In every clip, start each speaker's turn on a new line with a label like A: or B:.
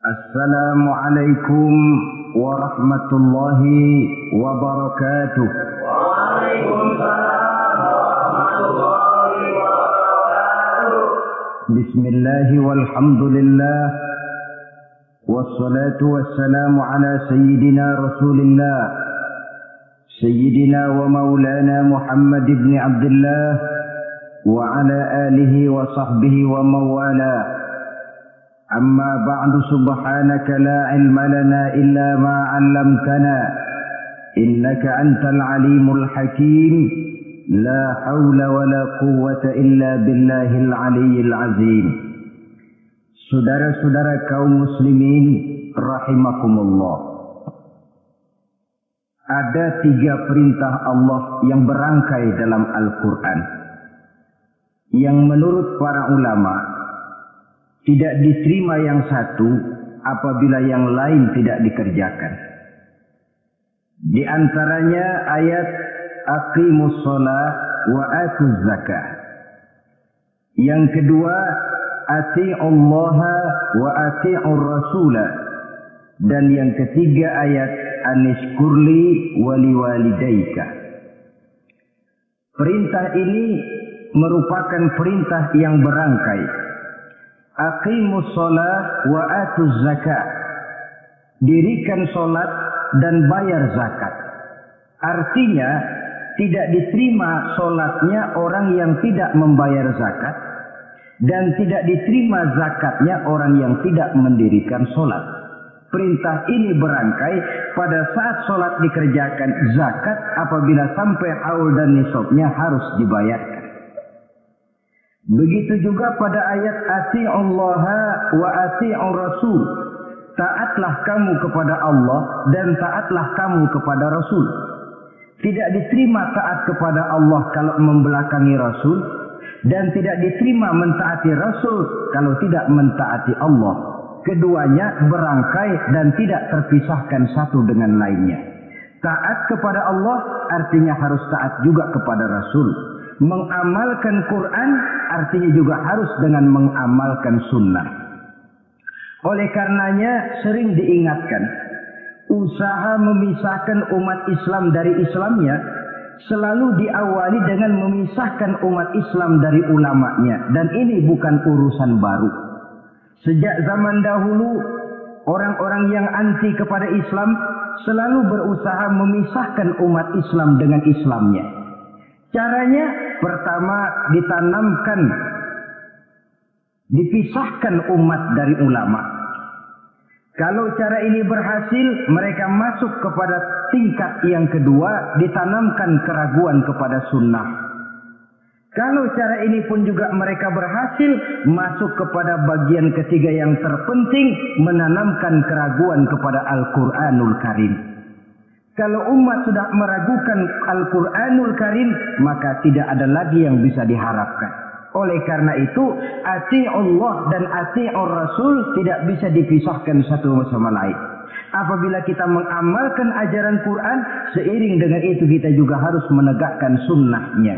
A: Assalamualaikum warahmatullahi wabarakatuh.
B: Waalaikumsalam warahmatullahi wabarakatuh.
A: Bismillahi walhamdulillah. Wassalatu wassalamu ala sayyidina Rasulillah. Sayyidina wa maulana Muhammad ibn Abdullah wa ala alihi wa sahbihi wa mawala. أما بعد سبحانك لا علم لنا إلا ما علمتنا إنك أنت العليم الحكيم لا حول ولا قوة إلا بالله العلي العظيم. Saudara-saudara kaum muslimin rahimakumullah. Ada 3 perintah Allah yang berangkai dalam Al-Quran yang menurut para ulama tidak diterima yang satu apabila yang lain tidak dikerjakan. Di antaranya ayat aqimus shalah wa atuz zakah. Yang kedua ati'ullaha wa ati'ur rasulah. Dan yang ketiga ayat anishkurli waliwalidaika. Perintah ini merupakan perintah yang berangkai. Aqimus shalah wa atuz zakah. Dirikan salat dan bayar zakat. Artinya tidak diterima salatnya orang yang tidak membayar zakat dan tidak diterima zakatnya orang yang tidak mendirikan salat. Perintah ini berangkai pada saat salat dikerjakan, zakat apabila sampai haul dan nisabnya harus dibayarkan. Begitu juga pada ayat ati'ullaha wa ati'ur rasul. Taatlah kamu kepada Allah dan taatlah kamu kepada Rasul. Tidak diterima taat kepada Allah kalau membelakangi Rasul, dan tidak diterima mentaati Rasul kalau tidak mentaati Allah. Keduanya berangkai dan tidak terpisahkan satu dengan lainnya. Taat kepada Allah artinya harus taat juga kepada Rasul. Mengamalkan Quran artinya juga harus dengan mengamalkan sunnah. Oleh karenanya sering diingatkan, usaha memisahkan umat Islam dari Islamnya selalu diawali dengan memisahkan umat Islam dari ulamanya. Dan ini bukan urusan baru. Sejak zaman dahulu, orang-orang yang anti kepada Islam selalu berusaha memisahkan umat Islam dengan Islamnya. Caranya pertama dipisahkan umat dari ulama. Kalau cara ini berhasil, mereka masuk kepada tingkat yang kedua, ditanamkan keraguan kepada sunnah. Kalau cara ini pun juga mereka berhasil, masuk kepada bagian ketiga yang terpenting, menanamkan keraguan kepada Al-Quranul Karim. Kalau umat sudah meragukan Al-Quranul Karim, maka tidak ada lagi yang bisa diharapkan. Oleh karena itu, ati'ullah dan ati'ur rasul tidak bisa dipisahkan satu sama lain. Apabila kita mengamalkan ajaran Quran, seiring dengan itu kita juga harus menegakkan sunnahnya.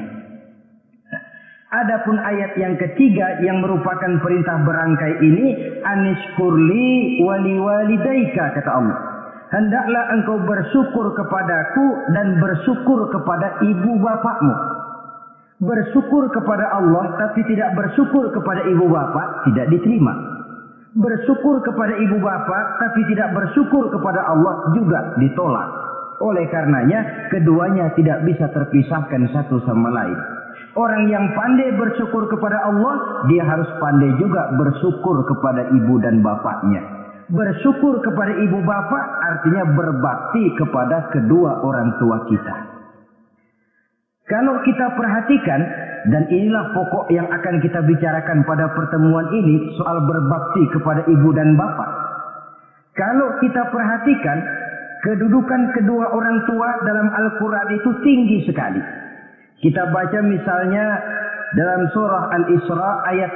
A: Adapun ayat yang ketiga yang merupakan perintah berangkai ini, anishkurli waliwalidaika, kata Allah. Hendaklah engkau bersyukur kepadaku dan bersyukur kepada ibu bapakmu. Bersyukur kepada Allah tapi tidak bersyukur kepada ibu bapak tidak diterima. Bersyukur kepada ibu bapak tapi tidak bersyukur kepada Allah juga ditolak. Oleh karenanya keduanya tidak bisa terpisahkan satu sama lain. Orang yang pandai bersyukur kepada Allah, dia harus pandai juga bersyukur kepada ibu dan bapaknya. Bersyukur kepada ibu bapak artinya berbakti kepada kedua orang tua kita. Kalau kita perhatikan, dan inilah pokok yang akan kita bicarakan pada pertemuan ini, soal berbakti kepada ibu dan bapak. Kalau kita perhatikan, kedudukan kedua orang tua dalam Al-Quran itu tinggi sekali. Kita baca misalnya dalam surah Al-Isra ayat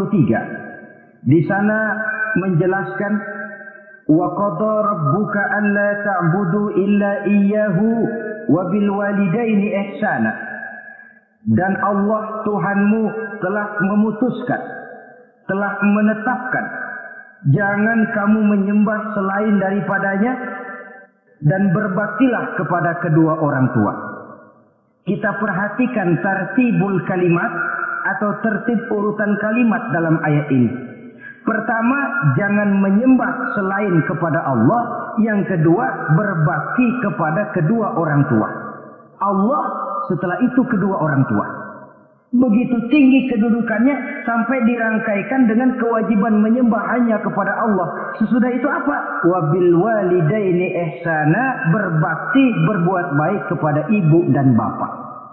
A: 23. Di sana menjelaskan wa qada rabbuka alla ta'budu illa iyyahu wa bil walidaini ihsana. Dan Allah Tuhanmu telah memutuskan, telah menetapkan jangan kamu menyembah selain daripadanya, dan berbaktilah kepada kedua orang tua. Kita perhatikan tartibul kalimat atau tertib urutan kalimat dalam ayat ini. Pertama, jangan menyembah selain kepada Allah. Yang kedua, berbakti kepada kedua orang tua. Allah, setelah itu kedua orang tua. Begitu tinggi kedudukannya sampai dirangkaikan dengan kewajiban menyembah hanya kepada Allah. Sesudah itu apa? Wabil walidaini ihsana, berbakti, berbuat baik kepada ibu dan bapak.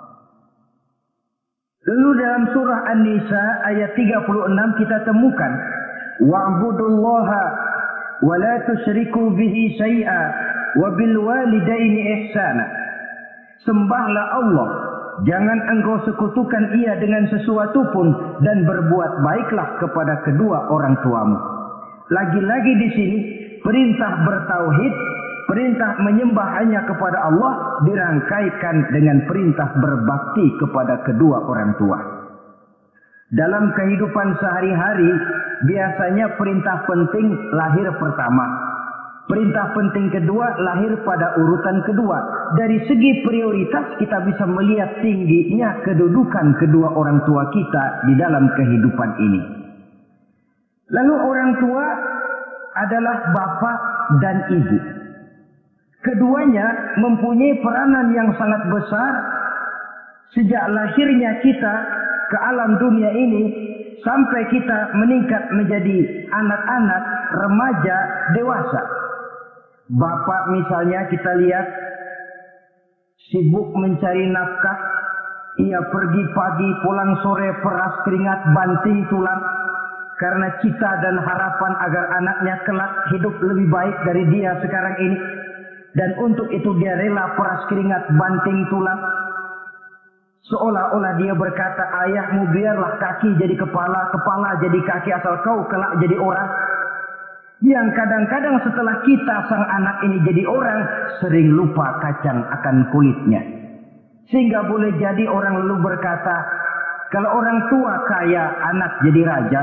A: Lalu dalam surah An-Nisa ayat 36 kita temukan wa'budullaha wa la tusyriku bihi syai'a wa bil walidaini ihsana. Sembahlah Allah, jangan engkau sekutukan ia dengan sesuatu pun, dan berbuat baiklah kepada kedua orang tuamu. Lagi-lagi di sini perintah bertauhid, perintah menyembah hanya kepada Allah dirangkaikan dengan perintah berbakti kepada kedua orang tua. Dalam kehidupan sehari-hari, biasanya perintah penting lahir pertama. Perintah penting kedua lahir pada urutan kedua. Dari segi prioritas kita bisa melihat tingginya kedudukan kedua orang tua kita di dalam kehidupan ini. Lalu orang tua adalah bapak dan ibu. Keduanya mempunyai peranan yang sangat besar sejak lahirnya kita ke alam dunia ini sampai kita meningkat menjadi anak-anak, remaja, dewasa. Bapak misalnya kita lihat sibuk mencari nafkah, ia pergi pagi pulang sore peras keringat banting tulang karena cita dan harapan agar anaknya kelak hidup lebih baik dari dia sekarang ini. Dan untuk itu dia rela peras keringat banting tulang. Seolah-olah dia berkata, ayahmu biarlah kaki jadi kepala, kepala jadi kaki asal kau kelak jadi orang. Yang kadang-kadang setelah kita sang anak ini jadi orang, sering lupa kacang akan kulitnya. Sehingga boleh jadi orang lalu berkata, kalau orang tua kaya, anak jadi raja.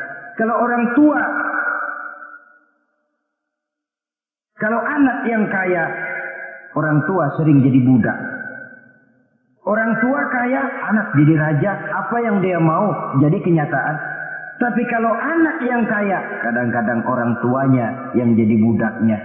A: Kalau anak yang kaya, orang tua sering jadi budak. Orang tua kaya, anak jadi raja. Apa yang dia mau jadi kenyataan. Tapi kalau anak yang kaya, kadang-kadang orang tuanya yang jadi budaknya.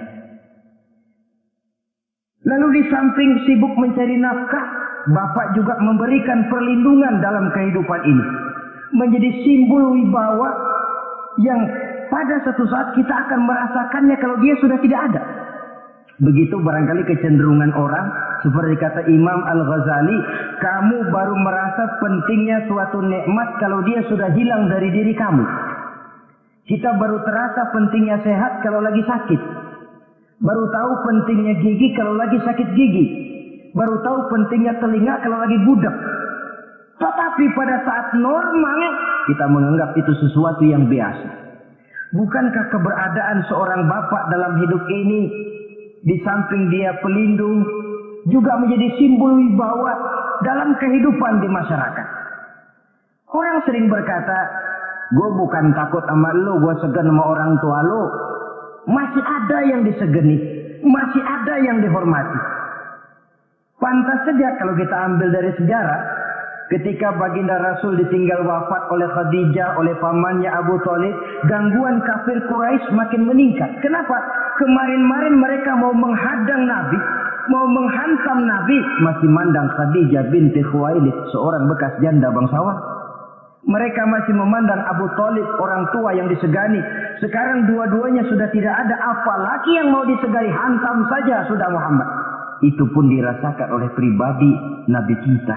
A: Lalu di samping sibuk mencari nafkah, bapak juga memberikan perlindungan dalam kehidupan ini. Menjadi simbol wibawa yang pada satu saat kita akan merasakannya kalau dia sudah tidak ada. Begitu barangkali kecenderungan orang, seperti kata Imam Al-Ghazali, kamu baru merasa pentingnya suatu nikmat kalau dia sudah hilang dari diri kamu. Kita baru terasa pentingnya sehat kalau lagi sakit. Baru tahu pentingnya gigi kalau lagi sakit gigi. Baru tahu pentingnya telinga kalau lagi budak. Tetapi pada saat normal, kita menganggap itu sesuatu yang biasa. Bukankah keberadaan seorang bapak dalam hidup ini, di samping dia pelindung, juga menjadi simbol wibawa dalam kehidupan di masyarakat? Orang sering berkata, gue bukan takut sama lo, gue segan sama orang tua lo. Masih ada yang disegeni, masih ada yang dihormati. Pantas saja kalau kita ambil dari sejarah, ketika baginda Rasul ditinggal wafat oleh Khadijah, oleh pamannya Abu Thalib, gangguan kafir Quraisy makin meningkat. Kenapa? Kemarin-marin mereka mau menghadang Nabi, mau menghantam Nabi, masih mandang Khadijah binti Khuwailid, seorang bekas janda bangsawan. Mereka masih memandang Abu Thalib, orang tua yang disegani. Sekarang dua-duanya sudah tidak ada, apalagi yang mau disegani, hantam saja sudah Muhammad. Itu pun dirasakan oleh pribadi Nabi kita.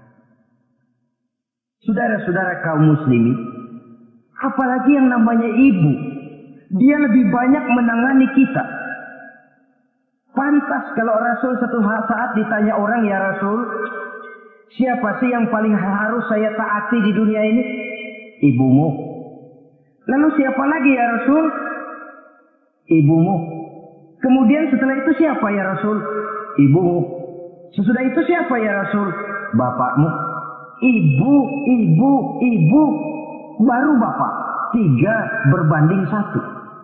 A: Saudara-saudara kaum muslimin, apalagi yang namanya ibu, dia lebih banyak menangani kita. Pantas kalau Rasul satu saat ditanya orang, ya Rasul, siapa sih yang paling harus saya taati di dunia ini? Ibumu. Lalu siapa lagi ya Rasul? Ibumu. Kemudian setelah itu siapa ya Rasul? Ibumu. Sesudah itu siapa ya Rasul? Bapakmu. Ibu, baru bapak. 3 berbanding 1.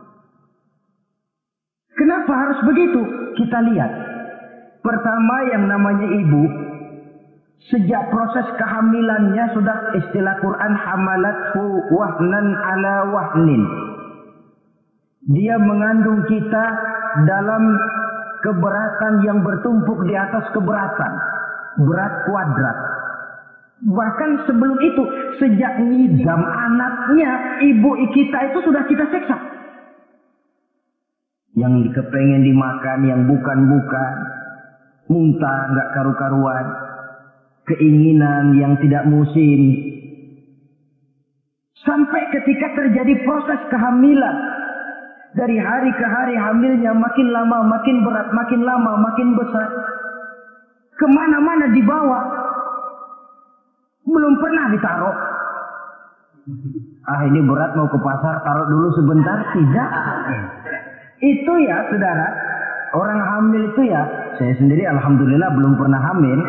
A: Kenapa harus begitu? Kita lihat. Pertama yang namanya ibu, sejak proses kehamilannya sudah istilah Quran hamalathu wahnan ala wahnin. Dia mengandung kita dalam keberatan yang bertumpuk di atas keberatan. Berat kuadrat. Bahkan sebelum itu, sejak ngidam anaknya, ibu kita itu sudah kita seksa. Yang kepengen dimakan, yang bukan-bukan. Muntah, nggak karu-karuan. Keinginan yang tidak musim. Sampai ketika terjadi proses kehamilan. Dari hari ke hari hamilnya makin lama, makin berat, makin lama, makin besar. Kemana-mana dibawa. Belum pernah ditaruh. Ini berat mau ke pasar, taruh dulu sebentar. Tidak. Itu ya saudara, orang hamil itu ya, saya sendiri alhamdulillah belum pernah hamil.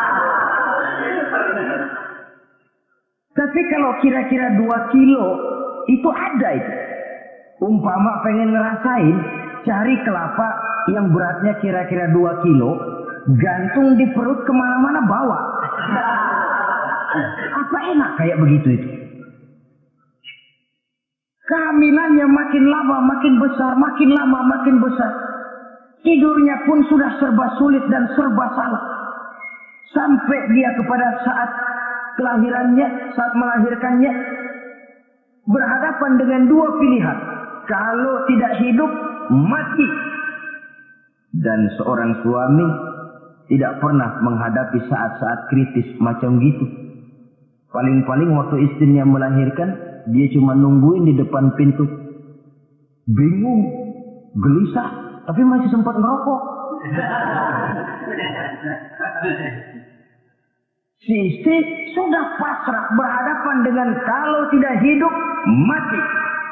A: Tapi kalau kira-kira 2 kilo, itu ada itu. Umpama pengen ngerasain, cari kelapa yang beratnya kira-kira 2 kilo, gantung di perut kemana-mana bawa. Apa enak kayak begitu itu? Kehamilannya makin lama, makin besar, makin lama, makin besar. Tidurnya pun sudah serba sulit dan serba salah. Sampai dia kepada saat kelahirannya, saat melahirkannya, berhadapan dengan 2 pilihan. Kalau tidak hidup, mati. Dan seorang suami tidak pernah menghadapi saat-saat kritis macam gitu. Paling-paling waktu istrinya melahirkan, dia cuma nungguin di depan pintu. Bingung, gelisah, tapi masih sempat ngerokok. Si istri sudah pasrah berhadapan dengan kalau tidak hidup, mati.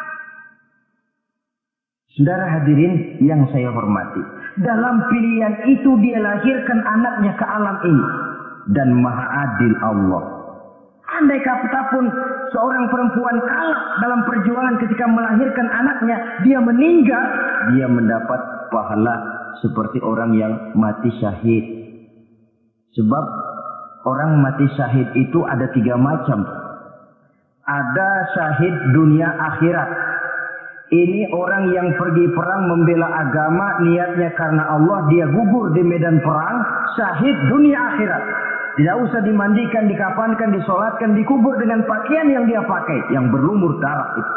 A: Saudara hadirin yang saya hormati, dalam pilihan itu dia lahirkan anaknya ke alam ini. Dan maha adil Allah. Andai kata pun seorang perempuan kalah dalam perjuangan ketika melahirkan anaknya, dia meninggal, dia mendapat pahala seperti orang yang mati syahid. Sebab orang mati syahid itu ada 3 macam. Ada syahid dunia akhirat. Ini orang yang pergi perang membela agama, niatnya karena Allah, dia gugur di medan perang, syahid dunia akhirat. Tidak usah dimandikan, dikafankan, disolatkan, dikubur dengan pakaian yang dia pakai, yang berlumur darah itu.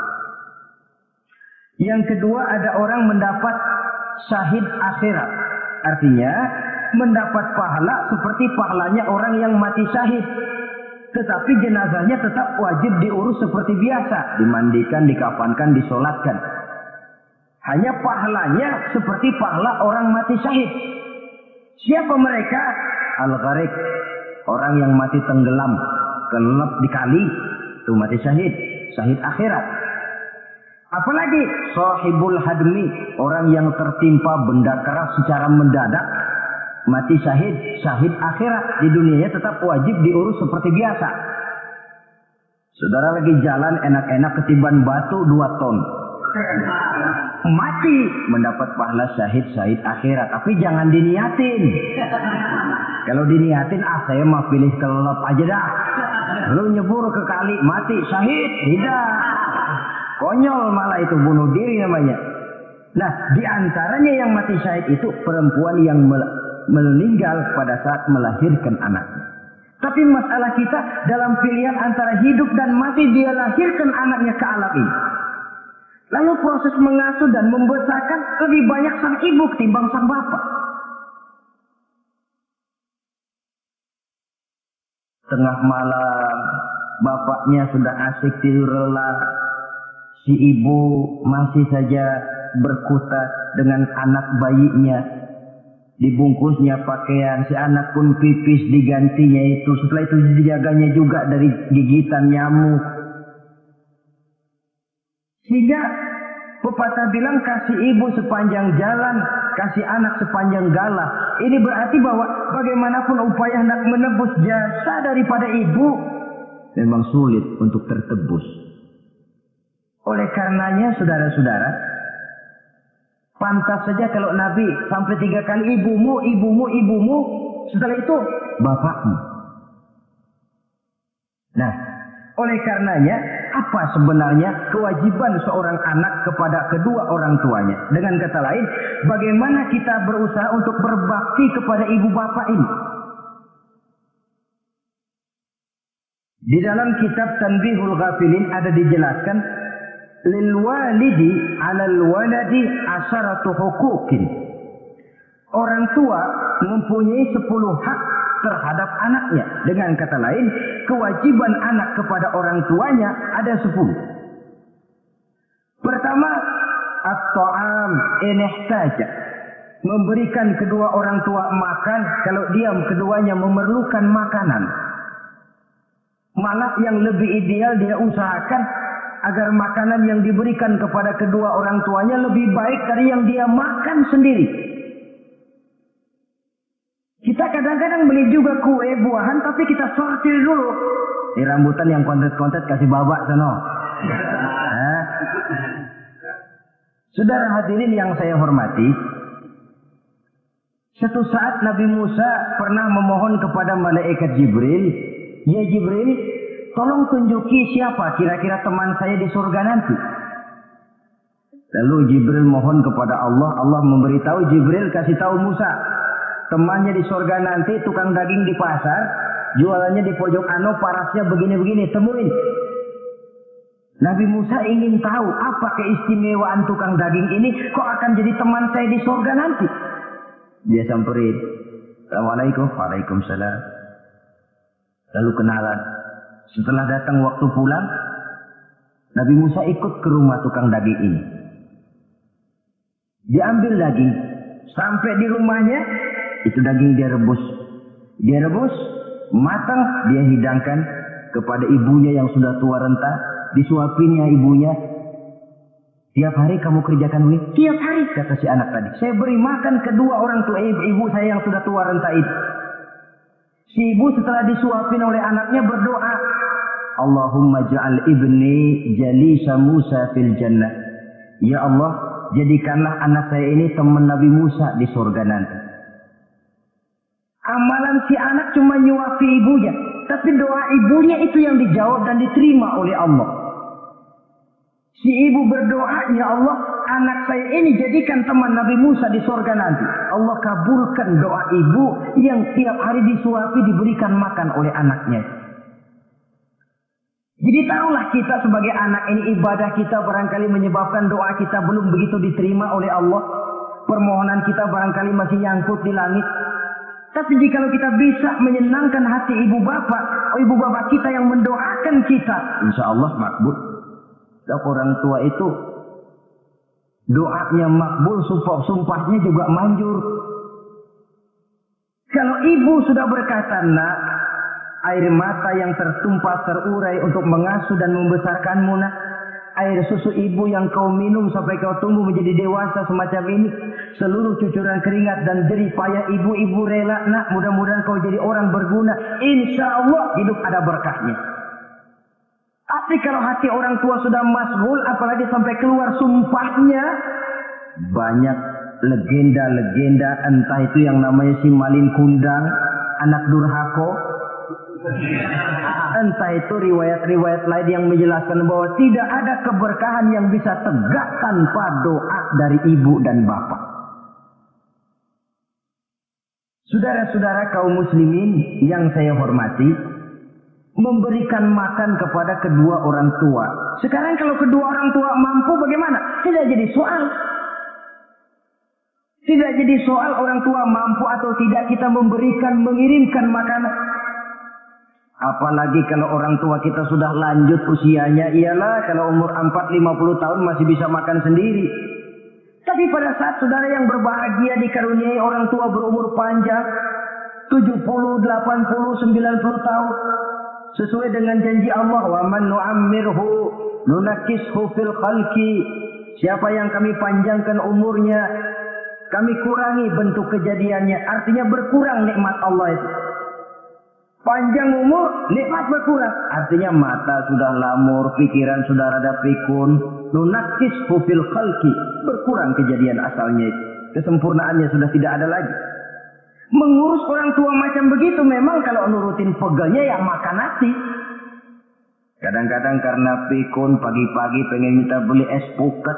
A: Yang kedua, ada orang mendapat syahid akhirat. Artinya, mendapat pahala seperti pahalanya orang yang mati syahid. Tetapi jenazahnya tetap wajib diurus seperti biasa. Dimandikan, dikafankan, disolatkan. Hanya pahalanya seperti pahala orang mati syahid. Siapa mereka? Al-Gharik. Orang yang mati tenggelam, kelelep di kali, itu mati syahid, syahid akhirat. Apalagi sahibul hadmi, orang yang tertimpa benda keras secara mendadak, mati syahid, syahid akhirat. Di dunianya tetap wajib diurus seperti biasa. Saudara lagi jalan enak-enak ketiban batu 2 ton. Mati, mendapat pahala syahid, syahid akhirat. Tapi jangan diniatin. Kalau diniatin, saya mah pilih kelelep aja dah. Lu nyebur ke kali, mati, syahid. Tidak. Konyol malah itu, bunuh diri namanya. Nah, di antaranya yang mati syahid itu perempuan yang meninggal pada saat melahirkan anaknya. Tapi masalah kita dalam pilihan antara hidup dan mati, dia lahirkan anaknya ke alam ini. Lalu proses mengasuh dan membesarkan lebih banyak sang ibu ketimbang sang bapak. Tengah malam, bapaknya sudah asik tidur lelap. Si ibu masih saja berkutat dengan anak bayinya. Dibungkusnya pakaian, si anak pun pipis digantinya itu. Setelah itu dijaganya juga dari gigitan nyamuk. Sehingga pepatah bilang kasih ibu sepanjang jalan, kasih anak sepanjang galah. Ini berarti bahwa bagaimanapun upaya hendak menebus jasa daripada ibu, memang sulit untuk tertebus. Oleh karenanya saudara-saudara, Pantas saja kalau Nabi sampai 3 kali ibumu, ibumu, ibumu. Setelah itu bapakmu. Nah, oleh karenanya apa sebenarnya kewajiban seorang anak kepada kedua orang tuanya? Dengan kata lain, bagaimana kita berusaha untuk berbakti kepada ibu bapak ini? Di dalam kitab Tanbihul Ghafilin ada dijelaskan, lil walidi 'alal waladi asharatu huquqin. Orang tua mempunyai 10 hak terhadap anaknya. Dengan kata lain, kewajiban anak kepada orang tuanya ada 10. Pertama, at-ta'am in ihtaja. Memberikan kedua orang tua makan kalau dia keduanya memerlukan makanan. Malah yang lebih ideal dia usahakan agar makanan yang diberikan kepada kedua orang tuanya lebih baik dari yang dia makan sendiri. Kita kadang-kadang beli juga kue, buahan, tapi kita sortir dulu. Di rambutan yang kontet-kontet kasih babak sana. Saudara hadirin yang saya hormati, suatu saat Nabi Musa pernah memohon kepada malaikat Jibril, "Ya Jibril, tolong tunjuki siapa kira-kira teman saya di surga nanti." Lalu Jibril mohon kepada Allah, Allah memberitahu Jibril kasih tahu Musa, temannya di surga nanti tukang daging di pasar, jualannya di pojok parasnya begini-begini, temuin. Nabi Musa ingin tahu apa keistimewaan tukang daging ini, kok akan jadi teman saya di surga nanti. Dia samperin, "Assalamualaikum." "Waalaikumsalam." Lalu kenalan. Setelah datang waktu pulang, Nabi Musa ikut ke rumah tukang daging ini. Diambil daging, sampai di rumahnya, itu daging dia rebus. Dia rebus, matang, dia hidangkan kepada ibunya yang sudah tua renta, disuapinnya ibunya. "Tiap hari kamu kerjakan ini?" "Tiap hari," kata si anak tadi. "Saya beri makan kedua orang tua ibu saya yang sudah tua renta itu." Si ibu setelah disuapin oleh anaknya berdoa, "Allahumma ja'al ibni jalisa Musa fil jannah." Ya Allah, jadikanlah anak saya ini teman Nabi Musa di surga nanti. Amalan si anak cuma nyuapi ibunya, tapi doa ibunya itu yang dijawab dan diterima oleh Allah. Si ibu berdoa, "Ya Allah, anak saya ini jadikan teman Nabi Musa di surga nanti." Allah kabulkan doa ibu yang tiap hari disuapi, diberikan makan oleh anaknya. Jadi taruhlah kita sebagai anak ini, ibadah kita barangkali menyebabkan doa kita belum begitu diterima oleh Allah. Permohonan kita barangkali masih nyangkut di langit. Tapi jika kita bisa menyenangkan hati ibu bapak kita yang mendoakan kita, insya Allah makbul. Dan orang tua itu doanya makbul, sumpahnya juga manjur. Kalau ibu sudah berkata, "Nak, air mata yang tertumpah terurai untuk mengasuh dan membesarkanmu, nak. Air susu ibu yang kau minum sampai kau tumbuh menjadi dewasa semacam ini. Seluruh cucuran keringat dan jerih payah ibu-ibu rela, nak. Mudah-mudahan kau jadi orang berguna. Insya Allah hidup ada berkahnya." Tapi kalau hati orang tua sudah masghul, apalagi sampai keluar sumpahnya, banyak legenda-legenda, entah itu yang namanya si Malin Kundang, anak durhako, entah itu riwayat-riwayat lain yang menjelaskan bahwa tidak ada keberkahan yang bisa tegak tanpa doa dari ibu dan bapak. Saudara-saudara kaum muslimin yang saya hormati, memberikan makan kepada kedua orang tua. Sekarang kalau kedua orang tua mampu bagaimana? Tidak jadi soal. Tidak jadi soal orang tua mampu atau tidak kita mengirimkan makanan. Apalagi kalau orang tua kita sudah lanjut usianya, iyalah kalau umur 40-50 tahun masih bisa makan sendiri. Tapi pada saat saudara yang berbahagia dikaruniai orang tua berumur panjang, 70, 80, 90 tahun, sesuai dengan janji Allah, "Wa man nu'ammirhu nunakkishu fil khalqi." Siapa yang kami panjangkan umurnya, kami kurangi bentuk kejadiannya. Artinya berkurang nikmat Allah itu. Panjang umur, nikmat berkurang. Artinya mata sudah lamur, pikiran sudah rada pikun. Nunakis fil khalqi, berkurang kejadian asalnya itu. Kesempurnaannya sudah tidak ada lagi. Mengurus orang tua macam begitu memang kalau nurutin pegelnya ya makan nasi. Kadang-kadang karena pikun pagi-pagi pengen minta beli es puket.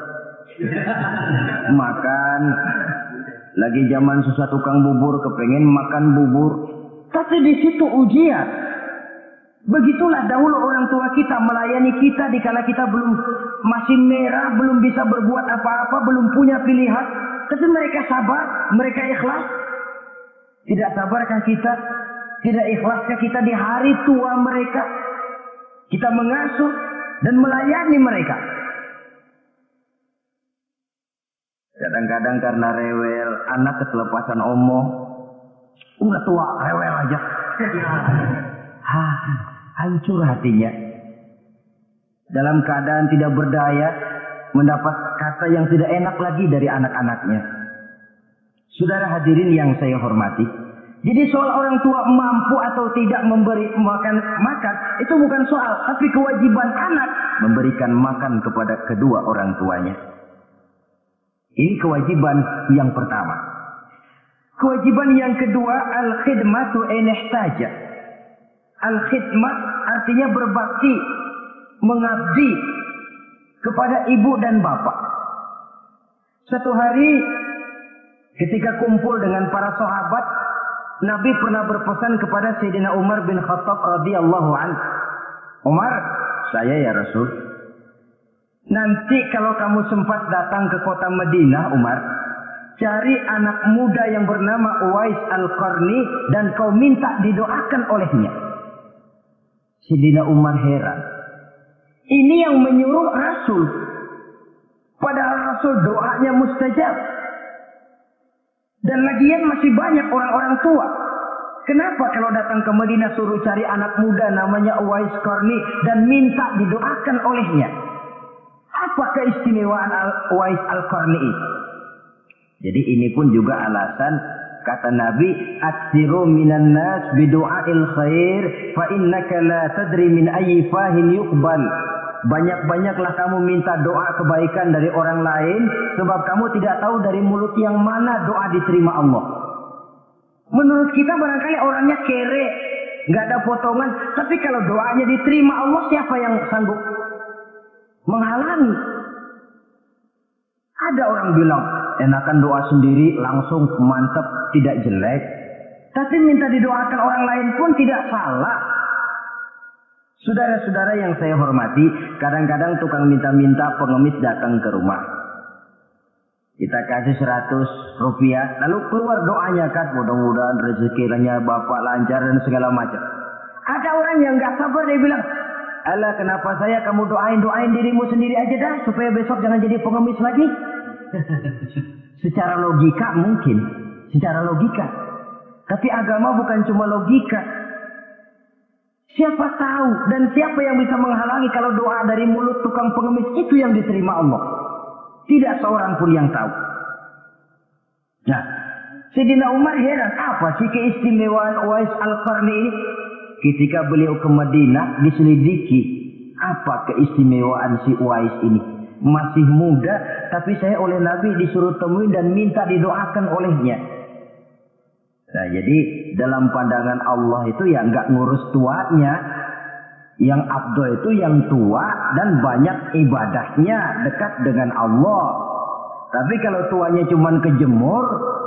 A: Makan. Lagi zaman susah tukang bubur kepengen makan bubur. Tapi di situ ujian. Begitulah dahulu orang tua kita melayani kita dikala kita belum masih merah, belum bisa berbuat apa-apa, belum punya pilihan. Tapi mereka sabar, mereka ikhlas. Tidak sabarkah kita? Tidak ikhlaskah kita di hari tua mereka? Kita mengasuh dan melayani mereka. Kadang-kadang karena rewel, anak ketelepasan omong. Udah tua, rewel aja. Hancur hatinya. Dalam keadaan tidak berdaya, mendapat kata yang tidak enak lagi dari anak-anaknya. Saudara hadirin yang saya hormati. Jadi soal orang tua mampu atau tidak memberi makan itu bukan soal, tapi kewajiban anak memberikan makan kepada kedua orang tuanya. Ini kewajiban yang pertama. Kewajiban yang kedua, al-khidmatu in ihtaja. Al-khidmat artinya berbakti, mengabdi kepada ibu dan bapak. Satu hari ketika kumpul dengan para sahabat, Nabi pernah berpesan kepada Sayyidina Umar bin Khattab radhiyallahu anhu. Umar, saya ya Rasul. Nanti kalau kamu sempat datang ke kota Madinah, Umar, cari anak muda yang bernama Uwais Al-Qarni dan kau minta didoakan olehnya. Sayyidina Umar heran. Ini yang menyuruh Rasul. Padahal Rasul doanya mustajab. Dan lagian masih banyak orang-orang tua. Kenapa kalau datang ke Madinah suruh cari anak muda namanya Uwais Qarni dan minta didoakan olehnya? Apa keistimewaan Uwais Al-Qarni itu? Jadi ini pun juga alasan kata Nabi, "Atsiru minan nas bidu'ail khair fa innaka la tadri min ayyi fahin yuqbal." Banyak-banyaklah kamu minta doa kebaikan dari orang lain sebab kamu tidak tahu dari mulut yang mana doa diterima Allah. Menurut kita barangkali orangnya kere, nggak ada potongan, tapi kalau doanya diterima Allah siapa yang sanggup menghalangi? Ada orang bilang enakan doa sendiri langsung mantap tidak jelek, tapi minta didoakan orang lain pun tidak salah. Saudara-saudara yang saya hormati, kadang-kadang tukang minta-minta pengemis datang ke rumah. Kita kasih 100 rupiah, lalu keluar doanya kan, mudah-mudahan rezekinya bapak lancar dan segala macam. Ada orang yang nggak sabar, dia bilang, "Alah, kenapa saya kamu doain dirimu sendiri aja dah, supaya besok jangan jadi pengemis lagi." Secara logika mungkin, secara logika. Tapi agama bukan cuma logika. Siapa tahu dan siapa yang bisa menghalangi kalau doa dari mulut tukang pengemis itu yang diterima Allah? Tidak seorang pun yang tahu. Nah, Sayyidina Umar heran, apa sih keistimewaan Uwais Al-Qarni ini? Ketika beliau ke Madinah diselidiki, apa keistimewaan si Uwais ini? Masih muda, tapi saya oleh Nabi disuruh temuin dan minta didoakan olehnya. Nah, jadi dalam pandangan Allah itu ya nggak ngurus tuanya. Yang afdal itu yang tua dan banyak ibadahnya dekat dengan Allah. Tapi kalau tuanya cuman kejemur,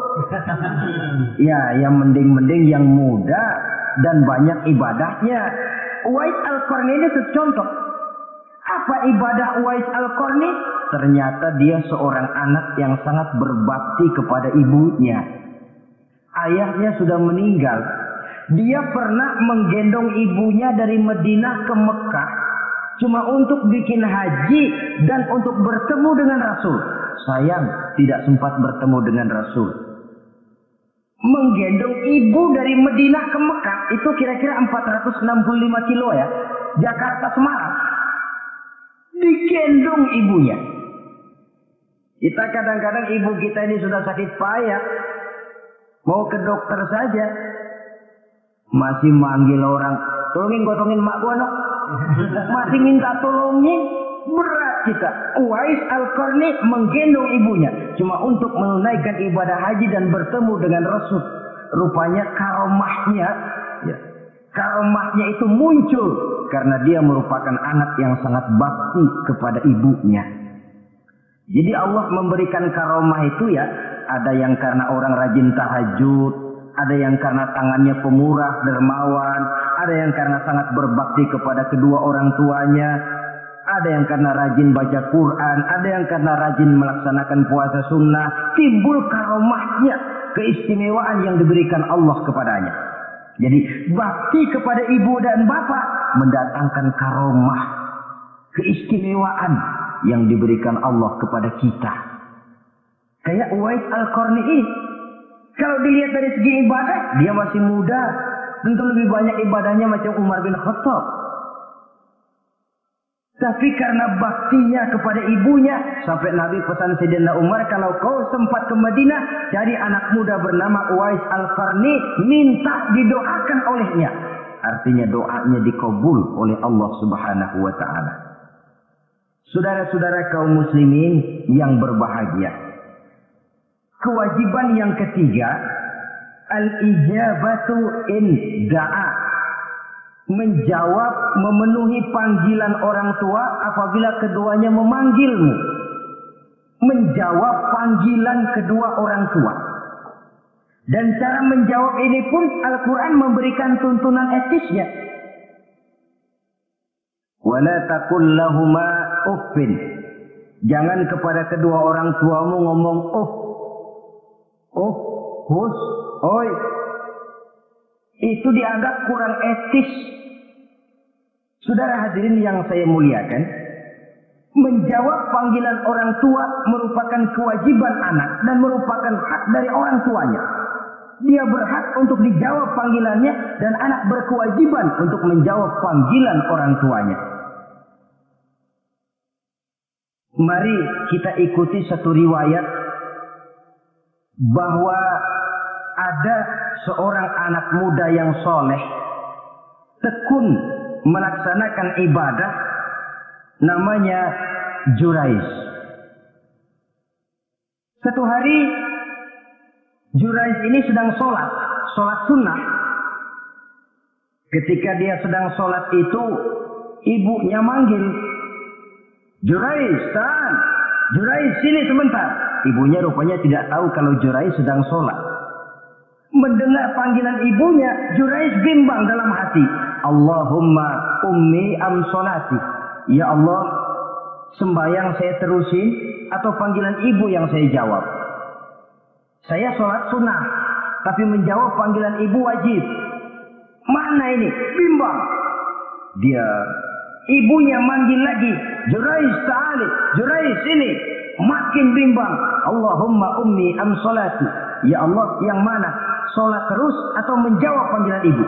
A: ya yang mending-mending yang muda dan banyak ibadahnya. Uwais Al-Qarni ini contoh. Apa ibadah Uwais Al-Qarni? Ternyata dia seorang anak yang sangat berbakti kepada ibunya. Ayahnya sudah meninggal. Dia pernah menggendong ibunya dari Madinah ke Mekah cuma untuk bikin haji dan untuk bertemu dengan Rasul. Sayang, tidak sempat bertemu dengan Rasul. Menggendong ibu dari Madinah ke Mekah itu kira-kira 465 kilo ya. Jakarta Semarang. Digendong ibunya. Kita kadang-kadang ibu kita ini sudah sakit payah. Mau ke dokter saja. Masih manggil orang, tolongin gotongin mak gua nok. Masih minta tolongin, berat kita. Uwais Al-Qarni menggendong ibunya cuma untuk menunaikan ibadah haji dan bertemu dengan Rasul. Rupanya karomahnya, ya, karomahnya itu muncul karena dia merupakan anak yang sangat bakti kepada ibunya. Jadi Allah memberikan karomah itu ya, ada yang karena orang rajin tahajud, ada yang karena tangannya pemurah, dermawan, ada yang karena sangat berbakti kepada kedua orang tuanya, ada yang karena rajin baca Quran, ada yang karena rajin melaksanakan puasa sunnah. Timbul karomahnya, keistimewaan yang diberikan Allah kepadanya. Jadi bakti kepada ibu dan bapak mendatangkan karomah, keistimewaan yang diberikan Allah kepada kita. Kayak Uwais Al-Qarni ini, kalau dilihat dari segi ibadah, dia masih muda, tentu lebih banyak ibadahnya macam Umar bin Khattab. Tapi karena baktinya kepada ibunya, sampai Nabi pesan Sayyidina Umar, kalau kau sempat ke Madinah, cari anak muda bernama Uwais Al-Qarni, minta didoakan olehnya. Artinya doanya dikabul oleh Allah Subhanahu wa ta'ala. Saudara-saudara kaum muslimin yang berbahagia, kewajiban yang ketiga, al-ijabatu in da'a, menjawab, memenuhi panggilan orang tua apabila keduanya memanggilmu. Menjawab panggilan kedua orang tua. Dan cara menjawab ini pun Al-Quran memberikan tuntunan etisnya. Wala taqul lahuma uffin. Jangan kepada kedua orang tuamu ngomong uff. Uff, hus, oi. Itu dianggap kurang etis. Saudara hadirin yang saya muliakan, menjawab panggilan orang tua merupakan kewajiban anak dan merupakan hak dari orang tuanya. Dia berhak untuk dijawab panggilannya dan anak berkewajiban untuk menjawab panggilan orang tuanya. Mari kita ikuti satu riwayat bahwa ada seorang anak muda yang soleh, tekun melaksanakan ibadah, namanya Jurais. Satu hari Jurais ini sedang sholat sunnah. Ketika dia sedang sholat itu, ibunya manggil, Jurais, tahan, Jurais sini sebentar. Ibunya rupanya tidak tahu kalau Jurais sedang sholat. Mendengar panggilan ibunya, Jurais bimbang dalam hati. Allahumma ummi am sholati. Ya Allah, sembahyang saya terusin atau panggilan ibu yang saya jawab? Saya sholat sunnah, tapi menjawab panggilan ibu wajib. Mana ini? Bimbang. Dia, ibunya manggil lagi, Jurais ta'ali, Jurais sini. Makin bimbang. Allahumma ummi am sholati. Ya Allah, yang mana? Sholat terus atau menjawab panggilan ibu?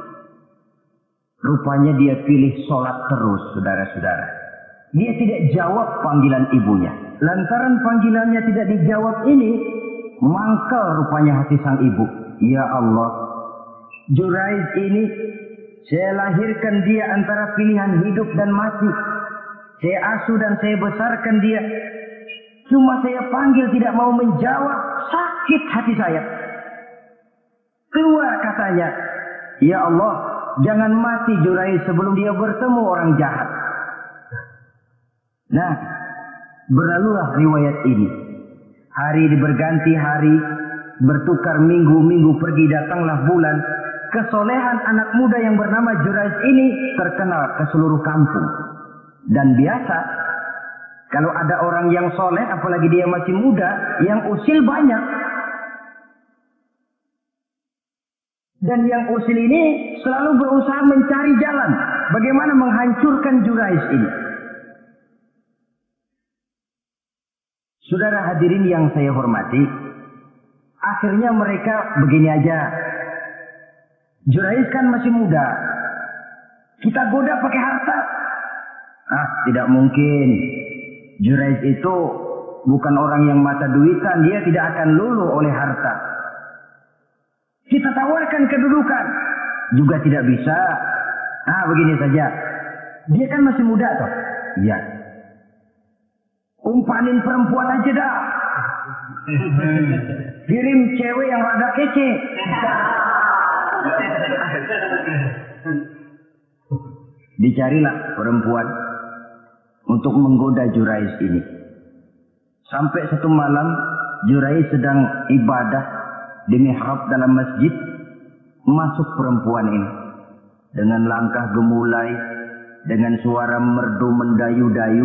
A: Rupanya dia pilih sholat terus, saudara-saudara. Dia tidak jawab panggilan ibunya. Lantaran panggilannya tidak dijawab ini, mangkal rupanya hati sang ibu. Ya Allah, Jurais ini, saya lahirkan dia antara pilihan hidup dan mati. Saya asuh dan saya besarkan dia. Cuma saya panggil tidak mau menjawab, sakit hati saya. Keluar katanya, ya Allah, jangan mati Jurais sebelum dia bertemu orang jahat. Nah, berlalulah riwayat ini. Hari berganti hari, bertukar minggu pergi datanglah bulan. Kesolehan anak muda yang bernama Jurais ini terkenal ke seluruh kampung. Dan biasa, kalau ada orang yang soleh, apalagi dia masih muda, yang usil banyak. Dan yang usil ini selalu berusaha mencari jalan bagaimana menghancurkan Jurais ini. Saudara hadirin yang saya hormati, akhirnya mereka begini aja. Jurais kan masih muda, kita goda pakai harta. Tidak mungkin. Jurais itu bukan orang yang mata duitan, dia tidak akan luluh oleh harta. Kita tawarkan kedudukan. juga tidak bisa. Nah, begini saja. Dia kan masih muda toh. Iya. Umpanin perempuan aja dah. Kirim cewek yang rada kece. Dicarilah perempuan untuk menggoda Jurais ini. Sampai satu malam Jurais sedang ibadah di mihrab dalam masjid. Masuk perempuan ini dengan langkah gemulai, dengan suara merdu mendayu-dayu,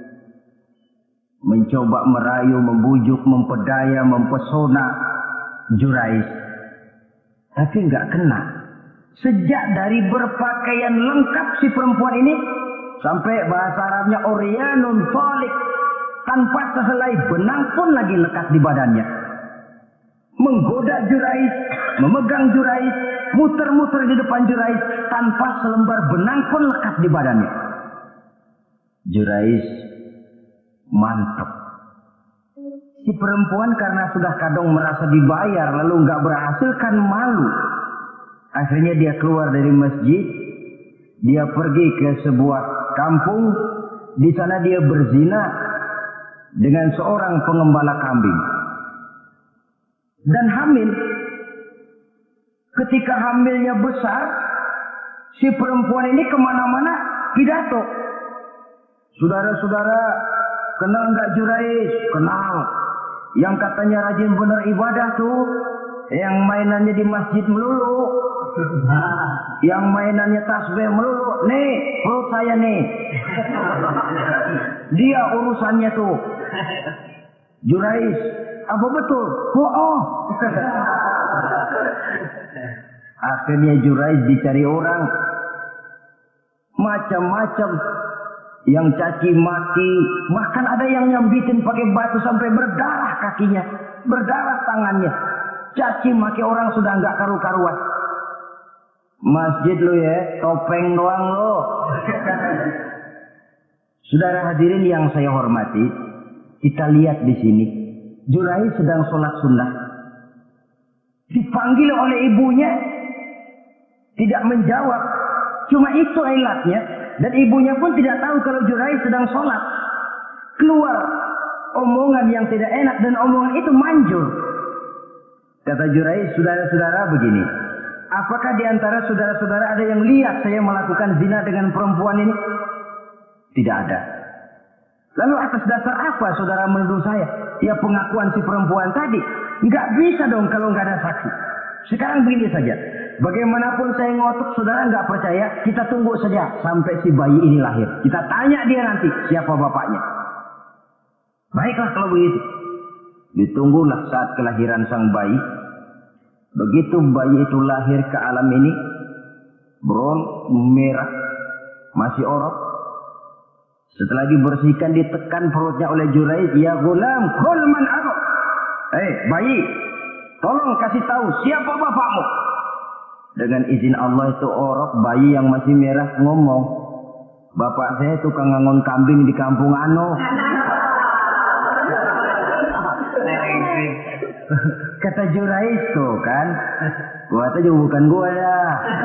A: mencoba merayu, membujuk, mempedaya, mempesona Jurais. Tapi enggak kena. Sejak dari berpakaian lengkap si perempuan ini, sampai bahasa Arabnya Oryanun Thalik, tanpa sehelai benang pun lagi lekat di badannya. Menggoda Jurais, memegang Jurais, muter-muter di depan Jurais, tanpa selembar benang pun lekat di badannya. Jurais mantap. Si perempuan karena sudah kadang merasa dibayar lalu nggak berhasil kan malu. Akhirnya dia keluar dari masjid, dia pergi ke sebuah kampung, di sana dia berzina dengan seorang pengembala kambing. Dan hamil. Ketika hamilnya besar, si perempuan ini kemana-mana pidato. Saudara-saudara, kenal nggak Jurais? Kenal. Yang katanya rajin bener ibadah tuh, yang mainannya di masjid melulu, yang mainannya tasbih melulu. Nih, perut saya nih. Dia urusannya tuh. Jurais, apa betul? Oh. Akhirnya Jurais dicari orang, macam-macam, yang caci maki, bahkan ada yang nyambitin pakai batu sampai berdarah kakinya, berdarah tangannya. Caci maki orang sudah nggak karu-karuan. Masjid lu ya, topeng doang lo. Saudara hadirin yang saya hormati, kita lihat di sini, Jurais sedang sholat sunnah. Dipanggil oleh ibunya, tidak menjawab. Cuma itu ilatnya. Dan ibunya pun tidak tahu kalau Jurais sedang sholat. Keluar omongan yang tidak enak dan omongan itu manjur. Kata Jurais, saudara-saudara begini. Apakah di antara saudara-saudara ada yang lihat saya melakukan zina dengan perempuan ini? Tidak ada. Lalu atas dasar apa saudara menuduh saya? Ya pengakuan si perempuan tadi. Nggak bisa dong kalau nggak ada saksi. Sekarang begini saja. Bagaimanapun saya ngotot, saudara nggak percaya, kita tunggu saja sampai si bayi ini lahir. Kita tanya dia nanti siapa bapaknya. Baiklah kalau begitu. Ditunggulah saat kelahiran sang bayi. Begitu bayi itu lahir ke alam ini, bron merah, masih orok. Setelah dibersihkan, ditekan perutnya oleh Jurais. Ya gulam, kul man abuk. Bayi, tolong kasih tahu siapa bapakmu. Dengan izin Allah itu orok, bayi yang masih merah ngomong, bapak saya tukang ngangon kambing di kampung ano. Kata Jurais tuh kan, gua tuh bukan gua ya.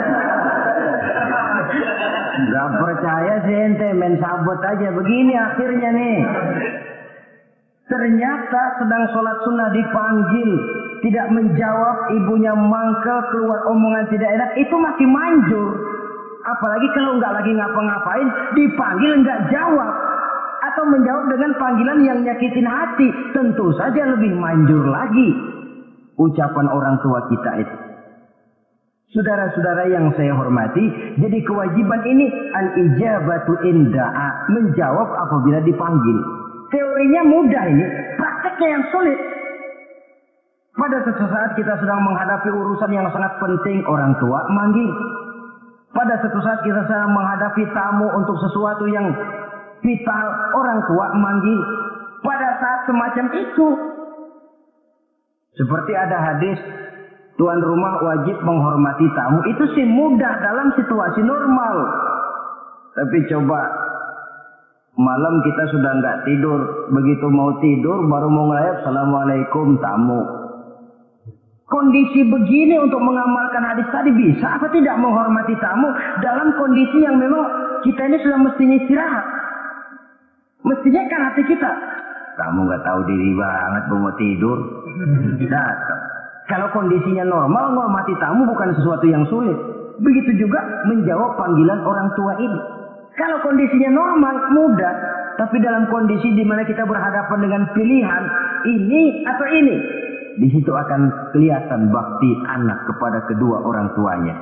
A: Gak percaya sih ente, main sabot aja. Begini akhirnya nih. Ternyata sedang sholat sunnah dipanggil, tidak menjawab, ibunya mangkel, keluar omongan tidak enak, itu masih manjur. Apalagi kalau nggak lagi ngapa-ngapain, dipanggil nggak jawab. Atau menjawab dengan panggilan yang nyakitin hati, tentu saja lebih manjur lagi. Ucapan orang tua kita itu. Saudara-saudara yang saya hormati, jadi kewajiban ini al-ijabatu inda'a, menjawab apabila dipanggil. Teorinya mudah ini, prakteknya yang sulit. Pada suatu saat kita sedang menghadapi urusan yang sangat penting, orang tua manggil. Pada suatu saat kita sedang menghadapi tamu untuk sesuatu yang vital, orang tua manggil. Pada saat semacam itu, seperti ada hadis, tuan rumah wajib menghormati tamu. Itu sih mudah dalam situasi normal. Tapi coba malam kita sudah nggak tidur, begitu mau tidur baru mau ngelayap, assalamualaikum tamu. kondisi begini untuk mengamalkan hadis tadi bisa apa tidak menghormati tamu dalam kondisi yang memang kita ini sudah mestinya istirahat. Mestinya kan hati kita, kamu nggak tahu diri banget, mau tidur, datang. Kalau kondisinya normal, menghormati tamu bukan sesuatu yang sulit. Begitu juga menjawab panggilan orang tua ini. Kalau kondisinya normal, mudah. Tapi dalam kondisi di mana kita berhadapan dengan pilihan ini atau ini, di situ akan kelihatan bakti anak kepada kedua orang tuanya.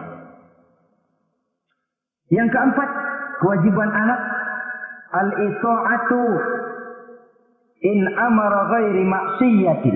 A: Yang keempat, kewajiban anak al-itha'atu in amara ghairi maksiyatin.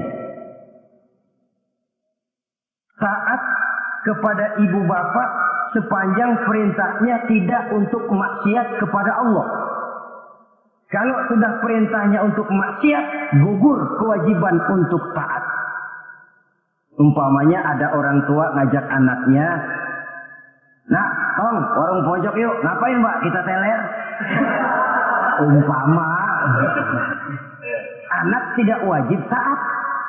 A: Taat kepada ibu bapak sepanjang perintahnya tidak untuk maksiat kepada Allah. Kalau sudah perintahnya untuk maksiat, gugur kewajiban untuk taat. Umpamanya ada orang tua ngajak anaknya, "Nak, tong, warung pojok yuk." "Ngapain, Mbak? Kita teler." Umpama anak tidak wajib taat.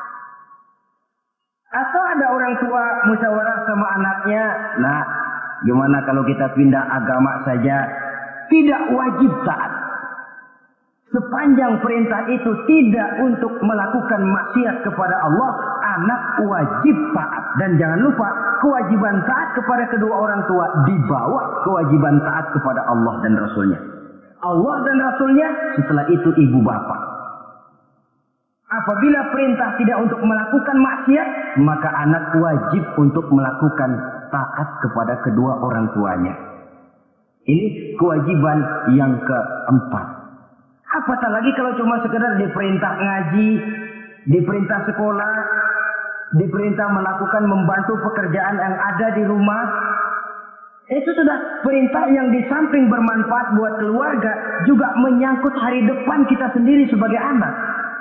A: Atau ada orang tua musyawarah sama anaknya, "Nah, gimana kalau kita pindah agama saja?" Tidak wajib taat. Sepanjang perintah itu tidak untuk melakukan maksiat kepada Allah, anak wajib taat. Dan jangan lupa, kewajiban taat kepada kedua orang tua di bawah kewajiban taat kepada Allah dan Rasulnya. Allah dan Rasulnya, setelah itu ibu bapak. Apabila perintah tidak untuk melakukan maksiat, maka anak wajib untuk melakukan taat kepada kedua orang tuanya. Ini kewajiban yang keempat. Apatah lagi kalau cuma sekedar diperintah ngaji, diperintah sekolah, diperintah melakukan membantu pekerjaan yang ada di rumah. Itu sudah perintah yang di samping bermanfaat buat keluarga, juga menyangkut hari depan kita sendiri sebagai anak.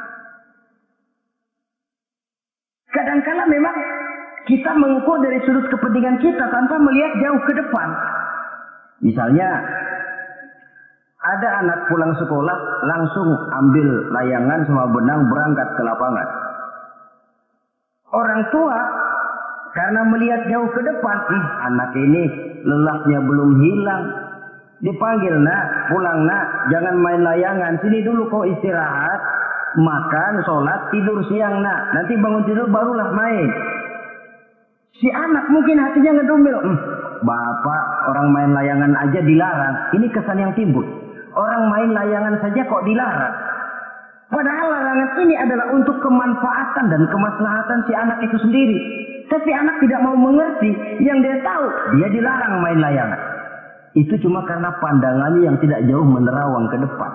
A: Kadangkala memang kita mengukur dari sudut kepentingan kita tanpa melihat jauh ke depan. Misalnya, ada anak pulang sekolah langsung ambil layangan sama benang berangkat ke lapangan. Orang tua karena melihat jauh ke depan, anak ini lelahnya belum hilang. Dipanggil, "Nak, pulang nak, jangan main layangan. Sini dulu kau istirahat, makan, sholat, tidur siang nak. Nanti bangun tidur barulah main." Si anak mungkin hatinya ngedumil, "Bapak, orang main layangan aja dilarang." Ini kesan yang timbul. Orang main layangan saja kok dilarang. Padahal larangan ini adalah untuk kemanfaatan dan kemaslahatan si anak itu sendiri. Tapi anak tidak mau mengerti. Yang dia tahu, dia dilarang main layangan. Itu cuma karena pandangannya yang tidak jauh menerawang ke depan.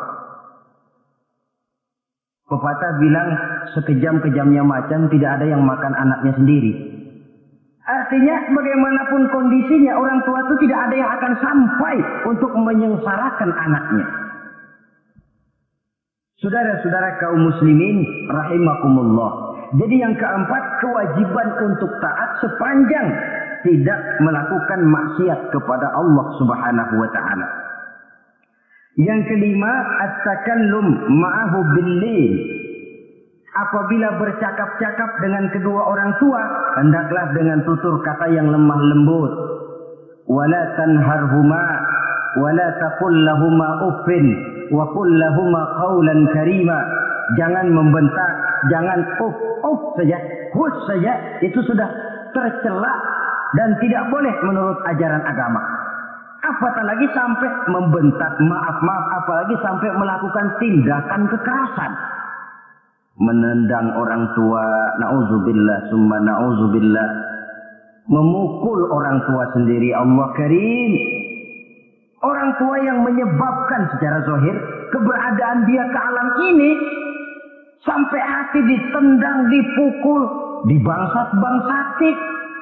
A: Pepatah bilang, sekejam-kejamnya macan tidak ada yang makan anaknya sendiri. Artinya bagaimanapun kondisinya, orang tua itu tidak ada yang akan sampai untuk menyengsarakan anaknya. Saudara-saudara kaum muslimin rahimakumullah. Jadi yang keempat, kewajiban untuk taat sepanjang tidak melakukan maksiat kepada Allah Subhanahu wa taala. Yang kelima, at-takallum ma'ahu bil-lil. Apabila bercakap-cakap dengan kedua orang tua, hendaklah dengan tutur kata yang lemah lembut. Wala tanharhuma wala taqul lahuma uffin wa qul lahuma qawlan karima. Jangan membentak, jangan uff saja, hus saja, itu sudah tercela dan tidak boleh menurut ajaran agama. Apatah lagi sampai membentak, maaf, apalagi sampai melakukan tindakan kekerasan. Menendang orang tua, na'udzubillah, summa na'udzubillah. Memukul orang tua sendiri, Allah Karim. Orang tua yang menyebabkan secara zahir keberadaan dia ke alam ini, sampai hati ditendang, dipukul, dibangsat-bangsati.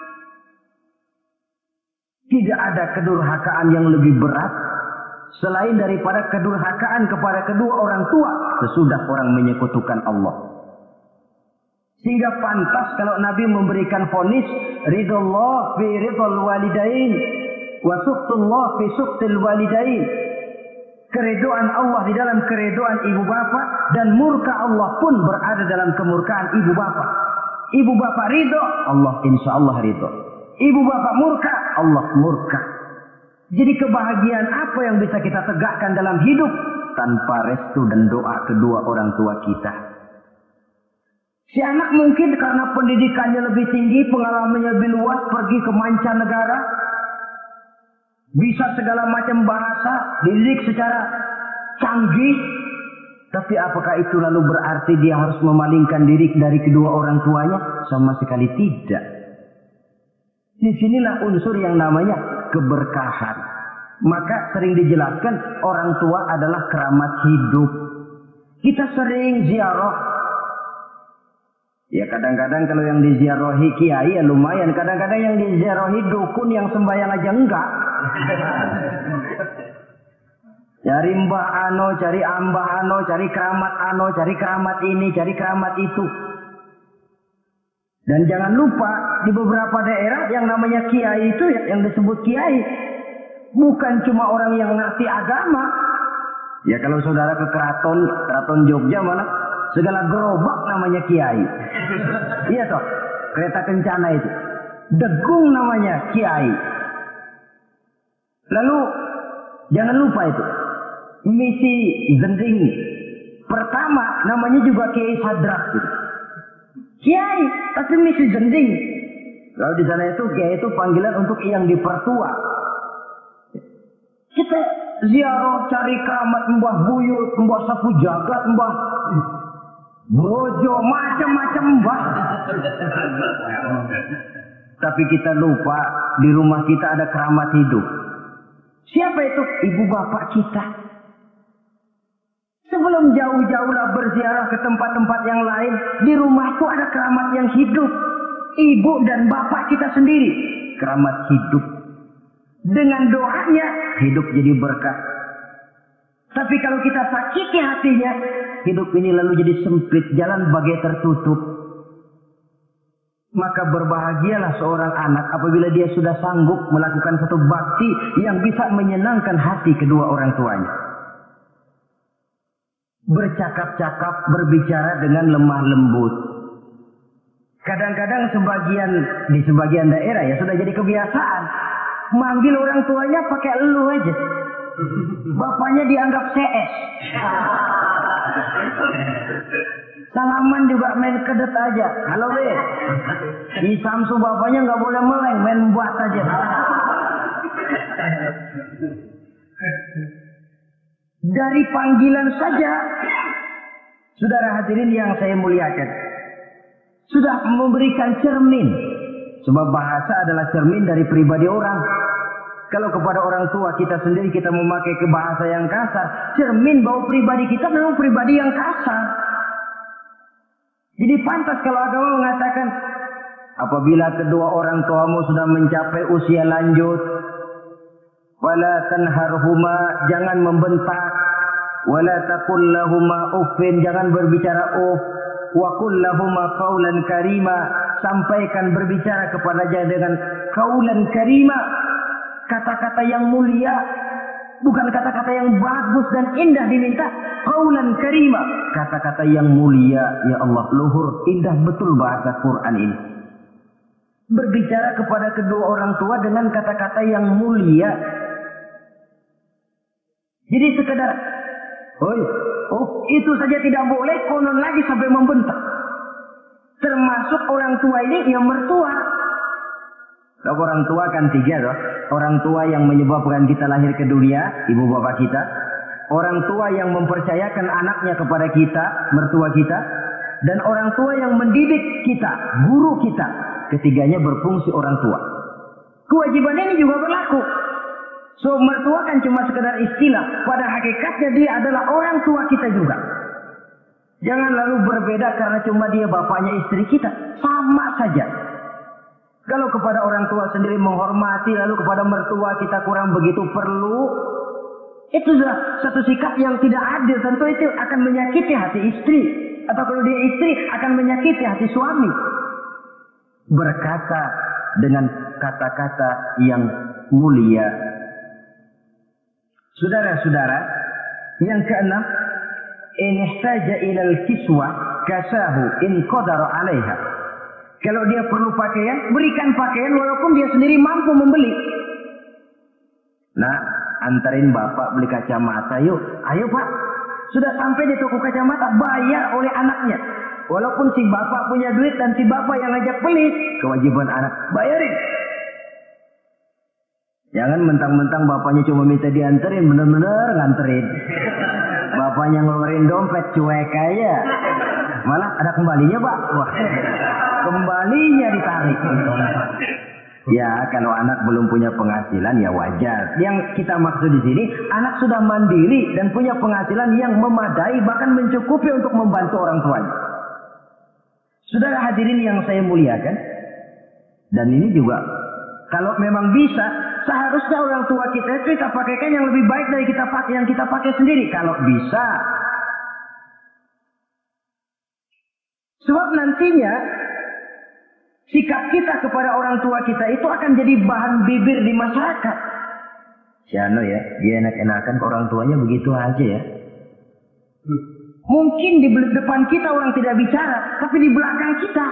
A: Tidak ada kedurhakaan yang lebih berat selain daripada kedurhakaan kepada kedua orang tua sesudah orang menyekutukan Allah. Sehingga pantas kalau Nabi memberikan vonis, ridallah fi ridal walidain wa suqtullah fi suqtil walidain. Keredoan Allah di dalam keredoan ibu bapa, dan murka Allah pun berada dalam kemurkaan ibu bapa. Ibu bapak ridho, Allah insya Allah ridho. Ibu bapak murka, Allah murka. Jadi kebahagiaan apa yang bisa kita tegakkan dalam hidup tanpa restu dan doa kedua orang tua kita? Si anak mungkin karena pendidikannya lebih tinggi, pengalamannya lebih luas, pergi ke mancanegara, bisa segala macam bahasa, dididik secara canggih. Tapi apakah itu lalu berarti dia harus memalingkan diri dari kedua orang tuanya? Sama sekali tidak. Disinilah unsur yang namanya keberkahan. Maka sering dijelaskan orang tua adalah keramat hidup. Kita sering ziarah. Ya kadang-kadang kalau yang diziarahi kiai ya lumayan. Kadang-kadang yang diziarahi dukun yang sembahyang aja enggak. Cari mbah ano, cari ambah ano, cari keramat ini, cari keramat itu. Dan jangan lupa di beberapa daerah yang namanya kiai itu yang disebut kiai bukan cuma orang yang ngerti agama. Ya kalau saudara ke keraton Jogja mana segala gerobak namanya kiai. Iya toh, kereta kencana itu. Degung namanya kiai. Lalu jangan lupa itu. Misi Zending pertama namanya juga Kiai Sadrak gitu. Kiai, tapi misi Zending. Kalau di sana itu kiai itu panggilan untuk yang dipertua. Kita ziarah cari keramat Mbah Buyut, Mbah Sapu Jagat, Mbah Brojo, macam-macam Mbah. Tapi kita lupa di rumah kita ada keramat hidup. Siapa itu? Ibu bapak kita. Sebelum jauh-jauhlah berziarah ke tempat-tempat yang lain, di rumah itu ada keramat yang hidup. Ibu dan bapak kita sendiri, keramat hidup. Dengan doanya, hidup jadi berkah. Tapi kalau kita sakiti hatinya, hidup ini lalu jadi sempit, jalan bagai tertutup. Maka berbahagialah seorang anak apabila dia sudah sanggup melakukan satu bakti yang bisa menyenangkan hati kedua orang tuanya. Bercakap-cakap, berbicara dengan lemah lembut. Kadang-kadang di sebagian daerah ya sudah jadi kebiasaan. Manggil orang tuanya pakai elu aja. Bapaknya dianggap CS. Salaman juga main kedet aja. Halo be. Di Samsu bapaknya nggak boleh meleng, main buat aja. Dari panggilan saja, saudara hadirin yang saya muliakan, sudah memberikan cermin. Sebab bahasa adalah cermin dari pribadi orang. Kalau kepada orang tua kita sendiri kita memakai ke bahasa yang kasar, cermin bahwa pribadi kita memang pribadi yang kasar. Jadi pantas kalau agama mengatakan, apabila kedua orang tuamu sudah mencapai usia lanjut, wala tanharhuma, jangan membentak, wala taqul lahuma uffin, jangan berbicara wa qul lahuma qaulan karima, sampaikan berbicara kepadanya dengan qaulan karima, kata-kata yang mulia, bukan kata-kata yang bagus dan indah diminta, qaulan karima, kata-kata yang mulia. Ya Allah, luhur, indah betul bahasa Quran ini. Berbicara kepada kedua orang tua dengan kata-kata yang mulia. Jadi sekedar, itu saja tidak boleh, konon lagi sampai membentak. Termasuk orang tua ini yang mertua. Kalau orang tua kan tiga loh. Orang tua yang menyebabkan kita lahir ke dunia, ibu bapak kita. Orang tua yang mempercayakan anaknya kepada kita, mertua kita. Dan orang tua yang mendidik kita, guru kita. Ketiganya berfungsi orang tua. Kewajiban ini juga berlaku. So mertua kan cuma sekedar istilah. Pada hakikatnya dia adalah orang tua kita juga. Jangan lalu berbeda karena cuma dia bapaknya istri kita. Sama saja. Kalau kepada orang tua sendiri menghormati, lalu kepada mertua kita kurang begitu perlu, itu sudah satu sikap yang tidak adil. Tentu itu akan menyakiti hati istri. Atau kalau dia istri akan menyakiti hati suami. Berkata dengan kata-kata yang mulia. Saudara-saudara, yang keenam, in ihtaja ilal kiswa kasahu in qadara 'alaiha. Kalau dia perlu pakaian, berikan pakaian walaupun dia sendiri mampu membeli. Nah, antarin bapak beli kacamata yuk. Ayo pak. Sudah sampai di toko kacamata, bayar oleh anaknya. Walaupun si bapak punya duit dan si bapak yang ngajak beli, kewajiban anak bayarin. Jangan mentang-mentang bapaknya cuma minta dianterin, bener-bener nganterin. Bapaknya ngeluarin dompet cuek aja. Malah ada kembalinya pak. Wah, kembalinya ditarik. Ya, kalau anak belum punya penghasilan ya wajar. Yang kita maksud di sini, anak sudah mandiri dan punya penghasilan yang memadai, bahkan mencukupi untuk membantu orang tuanya. Saudara hadirin yang saya muliakan, dan ini juga kalau memang bisa, seharusnya orang tua kita itu kita pakaikan yang lebih baik dari yang kita pakai sendiri. Kalau bisa. Sebab nantinya sikap kita kepada orang tua kita itu akan jadi bahan bibir di masyarakat. Si Ano ya, dia enak-enakan ke orang tuanya begitu aja ya. Mungkin di depan kita orang tidak bicara, tapi di belakang kita.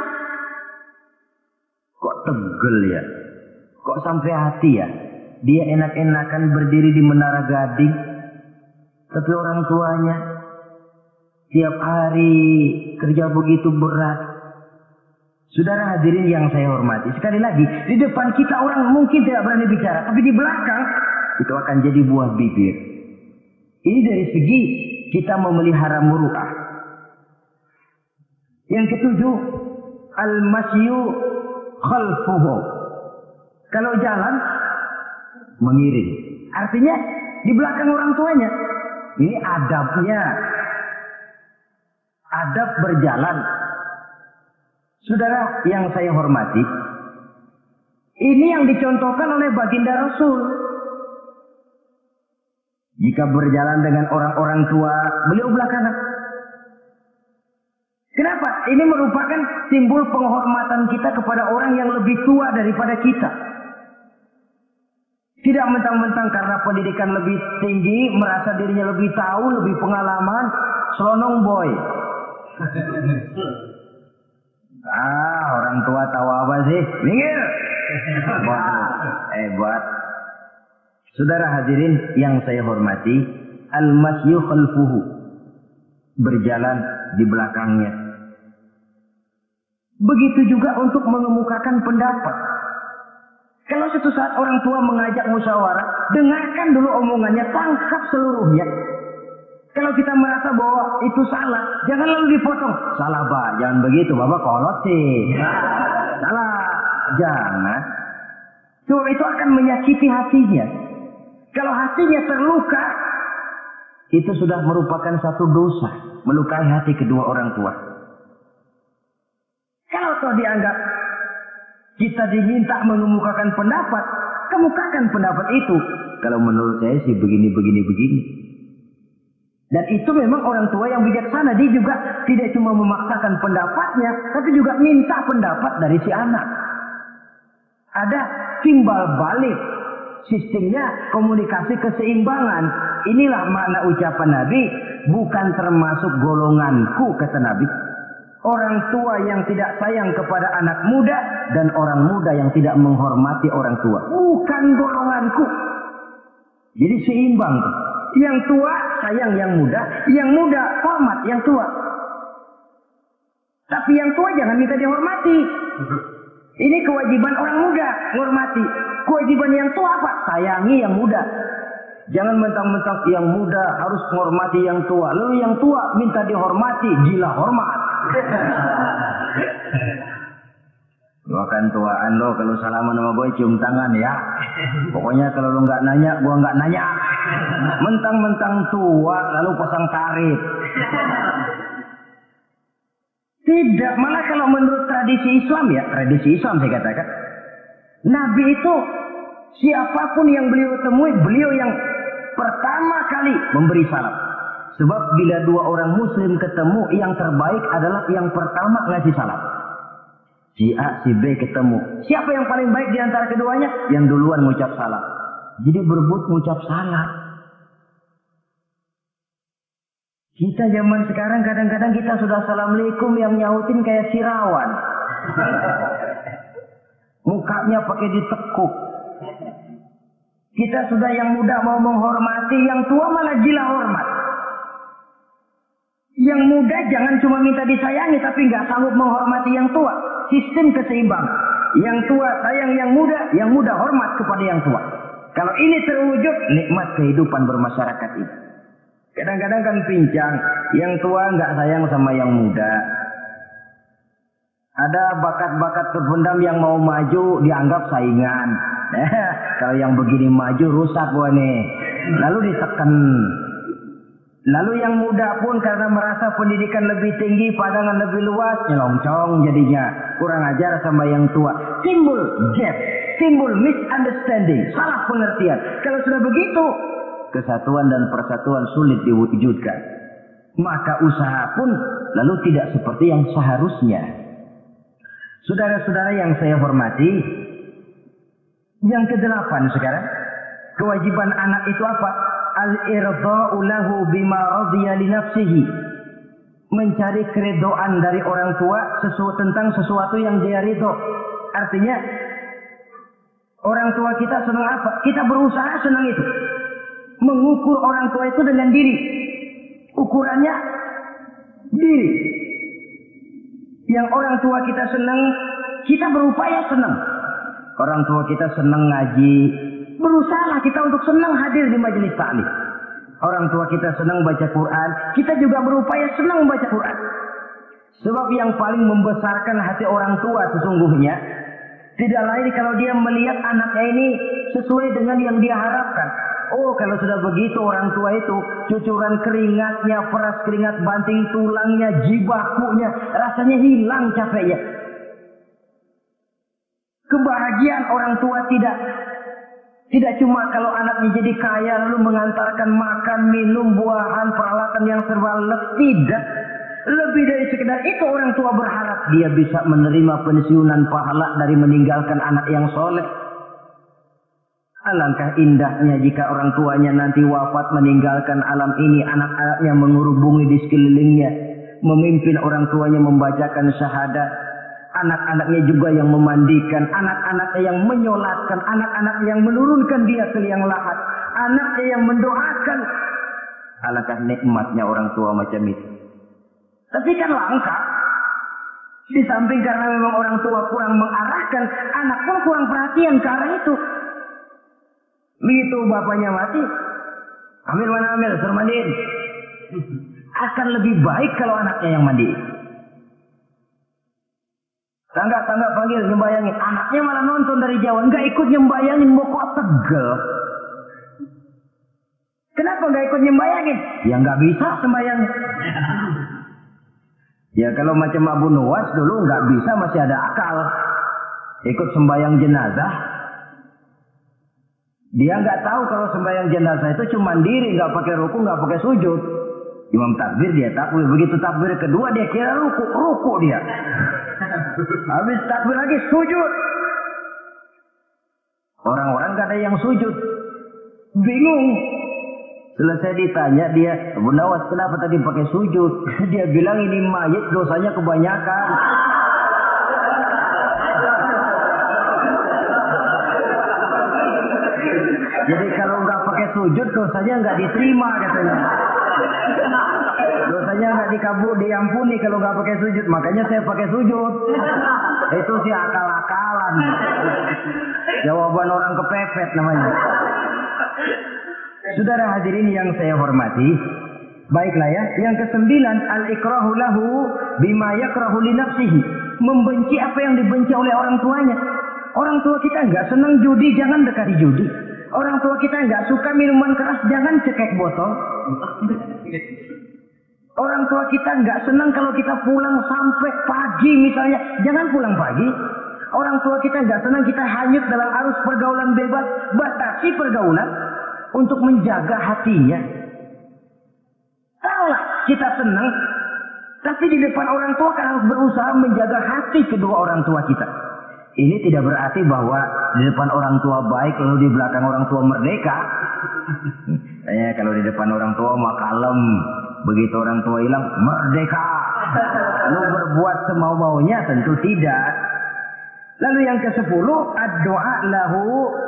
A: Kok tegel ya? Kok sampai hati ya? Dia enak-enakan berdiri di Menara Gading, tapi orang tuanya tiap hari kerja begitu berat. Saudara hadirin yang saya hormati, sekali lagi, di depan kita orang mungkin tidak berani bicara, tapi di belakang itu akan jadi buah bibir. Ini dari segi kita memelihara muru'ah. Yang ketujuh, al-masyu khalfuhu. Kalau jalan, mengiring. Artinya di belakang orang tuanya. Ini adabnya. Adab berjalan. Saudara yang saya hormati, ini yang dicontohkan oleh baginda Rasul. Jika berjalan dengan orang-orang tua, beliau belakangan. Kenapa? Ini merupakan simbol penghormatan kita kepada orang yang lebih tua daripada kita. Tidak mentang-mentang karena pendidikan lebih tinggi, merasa dirinya lebih tahu, lebih pengalaman, selonong boy. Orang tua tahu apa sih? Minggir. Hebat. Saudara hadirin yang saya hormati, al-masyu khalfuhu. Berjalan di belakangnya. Begitu juga untuk mengemukakan pendapat. Kalau suatu saat orang tua mengajak musyawarah, dengarkan dulu omongannya, tangkap seluruhnya. Kalau kita merasa bahwa itu salah, jangan lalu dipotong. Salah pak, jangan begitu, bapak kolot sih. Salah, jangan. Sebab itu akan menyakiti hatinya. Kalau hatinya terluka, itu sudah merupakan satu dosa, melukai hati kedua orang tua. Kalau toh dianggap kita diminta mengemukakan pendapat, kemukakan pendapat itu. Kalau menurut saya sih begini. Dan itu memang orang tua yang bijaksana. Dia juga tidak cuma memaksakan pendapatnya, tapi juga minta pendapat dari si anak. Ada timbal balik. Sistemnya komunikasi keseimbangan. Inilah makna ucapan Nabi. Bukan termasuk golonganku, kata Nabi. Orang tua yang tidak sayang kepada anak muda. Dan orang muda yang tidak menghormati orang tua. Bukan golonganku. Jadi seimbang tuh. Yang tua sayang yang muda, yang muda hormat yang tua. Tapi yang tua jangan minta dihormati. Ini kewajiban orang muda, menghormati. Kewajiban yang tua apa? Sayangi yang muda. Jangan mentang-mentang yang muda harus menghormati yang tua. Lalu yang tua minta dihormati, gila hormat. Gua kan tuaan lo, kalau salaman sama gue cium tangan ya. Pokoknya kalau lo nggak nanya, gua nggak nanya. Mentang-mentang tua lalu pasang tarif. Tidak, malah kalau menurut tradisi Islam ya, tradisi Islam saya katakan, Nabi itu siapapun yang beliau temui, beliau yang pertama kali memberi salam. Sebab bila dua orang muslim ketemu, yang terbaik adalah yang pertama ngasih salam. Si A, si B ketemu. Siapa yang paling baik di antara keduanya? Yang duluan ngucap salam. Jadi berebut ngucap salam. Kita zaman sekarang kadang-kadang kita sudah assalamualaikum, yang nyautin kayak sirawan. Mukanya pakai ditekuk. Kita sudah yang muda mau menghormati, yang tua malah gila hormat. Yang muda jangan cuma minta disayangi tapi nggak sanggup menghormati yang tua. Sistem keseimbangan. Yang tua sayang yang muda hormat kepada yang tua. Kalau ini terwujud, nikmat kehidupan bermasyarakat ini. Kadang-kadang kan pincang, yang tua nggak sayang sama yang muda. Ada bakat-bakat terpendam yang mau maju dianggap saingan. Kalau yang begini maju rusak gua nih. Lalu ditekan. Lalu yang muda pun karena merasa pendidikan lebih tinggi, pandangan lebih luas, nyelongcong jadinya. Kurang ajar sama yang tua. Timbul gap, timbul misunderstanding, salah pengertian. Kalau sudah begitu, kesatuan dan persatuan sulit diwujudkan. Maka usaha pun lalu tidak seperti yang seharusnya. Saudara-saudara yang saya hormati, yang ke-8 sekarang, kewajiban anak itu apa? Al-irda'u lahu bima radiya li nafsihi. Mencari keredoan dari orang tua tentang sesuatu yang dia ridho. Artinya, orang tua kita senang apa? Kita berusaha senang itu. Mengukur orang tua itu dengan diri. Ukurannya diri. Yang orang tua kita senang, kita berupaya senang. Orang tua kita senang ngaji, berusahalah kita untuk senang hadir di majelis taklim. Orang tua kita senang baca Quran, kita juga berupaya senang baca Quran. Sebab yang paling membesarkan hati orang tua sesungguhnya tidak lain kalau dia melihat anaknya ini sesuai dengan yang dia harapkan. Oh, kalau sudah begitu orang tua itu cucuran keringatnya, peras keringat banting tulangnya, jibakunya, rasanya hilang capeknya. Kebahagiaan orang tua tidak cuma kalau anaknya jadi kaya lalu mengantarkan makan, minum, buahan, peralatan yang serba lengkap. Tidak. Lebih dari sekedar itu orang tua berharap dia bisa menerima pensiunan pahala dari meninggalkan anak yang soleh. Alangkah indahnya jika orang tuanya nanti wafat meninggalkan alam ini, anak-anaknya mengurubungi di sekelilingnya, memimpin orang tuanya membacakan syahadat, anak-anaknya juga yang memandikan, anak-anaknya yang menyolatkan, anak-anaknya yang menurunkan dia ke liang lahat, anaknya yang mendoakan. Alangkah nikmatnya orang tua macam itu. Tapi kan langka. Di samping karena memang orang tua kurang mengarahkan, anak pun kurang perhatian ke arah itu. Begitu bapaknya mati, ambil mana ambil, suruh mandiin. Akan lebih baik kalau anaknya yang mandi. Tangga-tangga panggil nyembayangin, anaknya malah nonton dari jauh, nggak ikut nyembayangin, mau kok tegel. Kenapa nggak ikut nyembayangin? Ya nggak bisa sembayangin. Ya kalau macam Abu Nuwas dulu nggak bisa, masih ada akal. Ikut sembayang jenazah. Dia nggak tahu kalau sembahyang jenazah itu cuma diri, nggak pakai ruku, nggak pakai sujud. Imam takbir dia takbir, begitu takbir kedua dia kira ruku dia. Habis takbir lagi sujud. Orang-orang nggak ada yang sujud, bingung. Selesai ditanya dia, Abu Nawas kenapa tadi pakai sujud? Dia bilang ini mayit dosanya kebanyakan. Jadi kalau nggak pakai sujud dosanya nggak diterima katanya. Dosanya nggak diampuni kalau nggak pakai sujud. Makanya saya pakai sujud. Itu sih akal-akalan. Jawaban orang kepepet namanya. Saudara hadirin yang saya hormati, baiklah ya. Yang ke-9, al-ikrahu lahu bima yakrahu li nafsihi. Membenci apa yang dibenci oleh orang tuanya. Orang tua kita nggak senang judi, jangan dekati judi. Orang tua kita nggak suka minuman keras, jangan cekek botol. Orang tua kita nggak senang kalau kita pulang sampai pagi misalnya, jangan pulang pagi. Orang tua kita nggak senang kita hanyut dalam arus pergaulan bebas, batasi pergaulan untuk menjaga hatinya. Tahulah kita senang, tapi di depan orang tua kan harus berusaha menjaga hati kedua orang tua kita. Ini tidak berarti bahwa di depan orang tua baik lalu di belakang orang tua merdeka. Kalau di depan orang tua mah kalem, begitu orang tua hilang merdeka. Lu berbuat semau-maunya tentu tidak. Lalu yang ke-10, ad-du'a lahu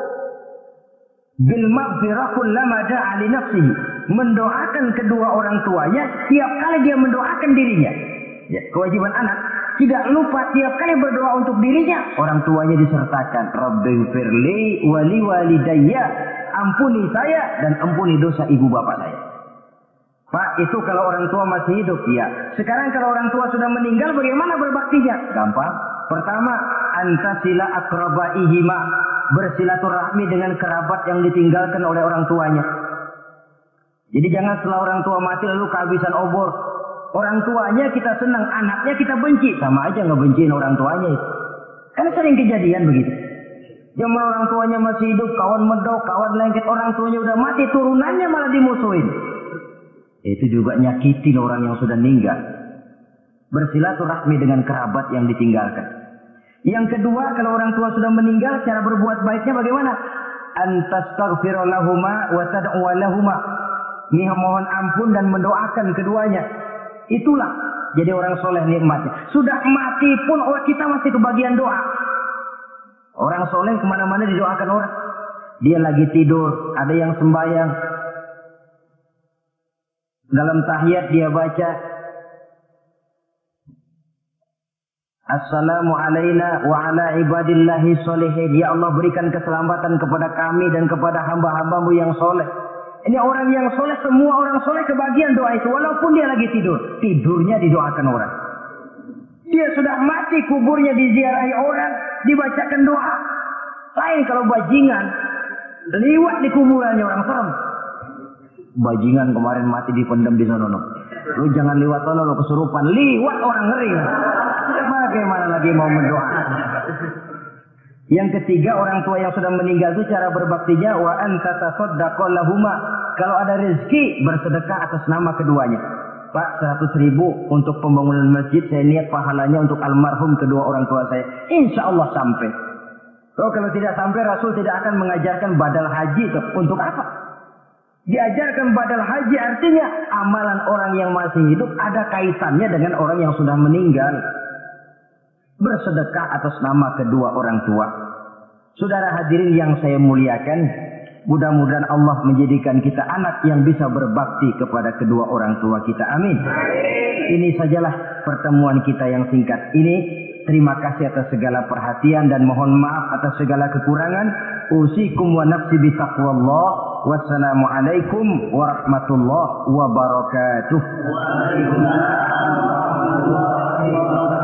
A: bil maghfirah kullama da'a li nafsihi. Mendoakan kedua orang tuanya tiap kali dia mendoakan dirinya. Ya, kewajiban anak tidak lupa tiap kali berdoa untuk dirinya, orang tuanya disertakan. Rabbighfirli wa liwalidayya. Ampuni saya dan ampuni dosa ibu bapak saya. Pak, itu kalau orang tua masih hidup, ya. Sekarang kalau orang tua sudah meninggal, bagaimana berbaktinya? Gampang. Pertama, antasila akrabaihima, bersilaturahmi dengan kerabat yang ditinggalkan oleh orang tuanya. Jadi jangan setelah orang tua mati lalu kehabisan obor. Orang tuanya kita senang, anaknya kita benci, sama aja ngebenciin orang tuanya itu. Kan sering kejadian begitu. Zaman orang tuanya masih hidup, kawan medok, kawan lengket, orang tuanya udah mati, turunannya malah dimusuhin. Itu juga nyakitin orang yang sudah meninggal. Bersilaturahmi dengan kerabat yang ditinggalkan. Yang kedua, kalau orang tua sudah meninggal, cara berbuat baiknya bagaimana? Antastaghfira lahuma wa tad'u lahuma. Mohon ampun dan mendoakan keduanya. Itulah jadi orang soleh nikmatnya. Sudah mati pun kita masih kebagian doa. Orang soleh kemana-mana didoakan orang. Dia lagi tidur, ada yang sembahyang. Dalam tahiyat dia baca, Assalamu alaina wa ala ibadillahi sholihin. Ya Allah, berikan keselamatan kepada kami dan kepada hamba-hambamu yang soleh. Ini orang yang soleh, semua orang soleh kebagian doa itu. Walaupun dia lagi tidur, tidurnya didoakan orang. Dia sudah mati, kuburnya diziarahi orang, dibacakan doa. Lain kalau bajingan, liwat di kuburannya orang serem. Bajingan kemarin mati dipendam di sono. Lu jangan liwat sono, lu kesurupan. Liwat orang ngeri. Bagaimana lagi mau mendoa? Yang ketiga, orang tua yang sudah meninggal itu cara berbaktinya wa anta tasaddaqu lahuma. Kalau ada rezeki, bersedekah atas nama keduanya. Pak, 100.000 untuk pembangunan masjid, saya niat pahalanya untuk almarhum kedua orang tua saya. Insya Allah sampai. Kalau tidak sampai, Rasul tidak akan mengajarkan badal haji itu. Untuk apa? Diajarkan badal haji artinya amalan orang yang masih hidup ada kaitannya dengan orang yang sudah meninggal. Bersedekah atas nama kedua orang tua. Saudara hadirin yang saya muliakan, mudah-mudahan Allah menjadikan kita anak yang bisa berbakti kepada kedua orang tua kita. Amin. Ini sajalah pertemuan kita yang singkat ini. Terima kasih atas segala perhatian dan mohon maaf atas segala kekurangan. Usikum wa nafsi bi taqwallah. Wassalamualaikum warahmatullahi wabarakatuh. Waalaikumsalam warahmatullahi wabarakatuh.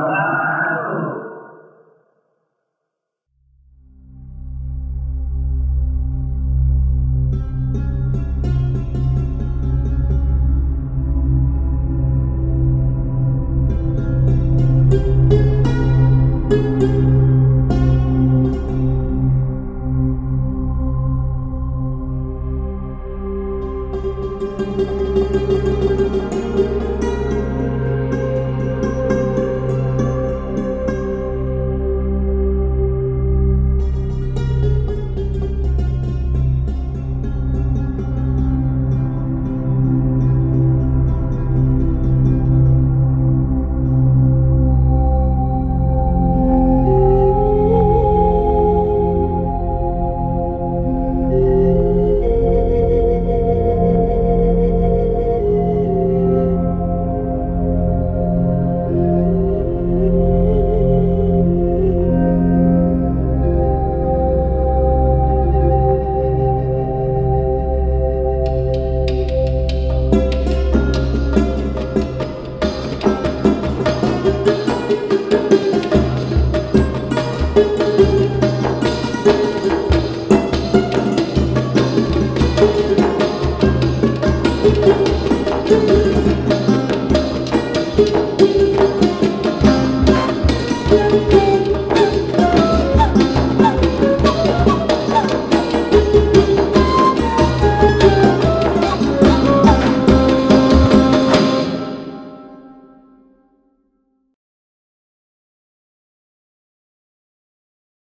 C: Thank you.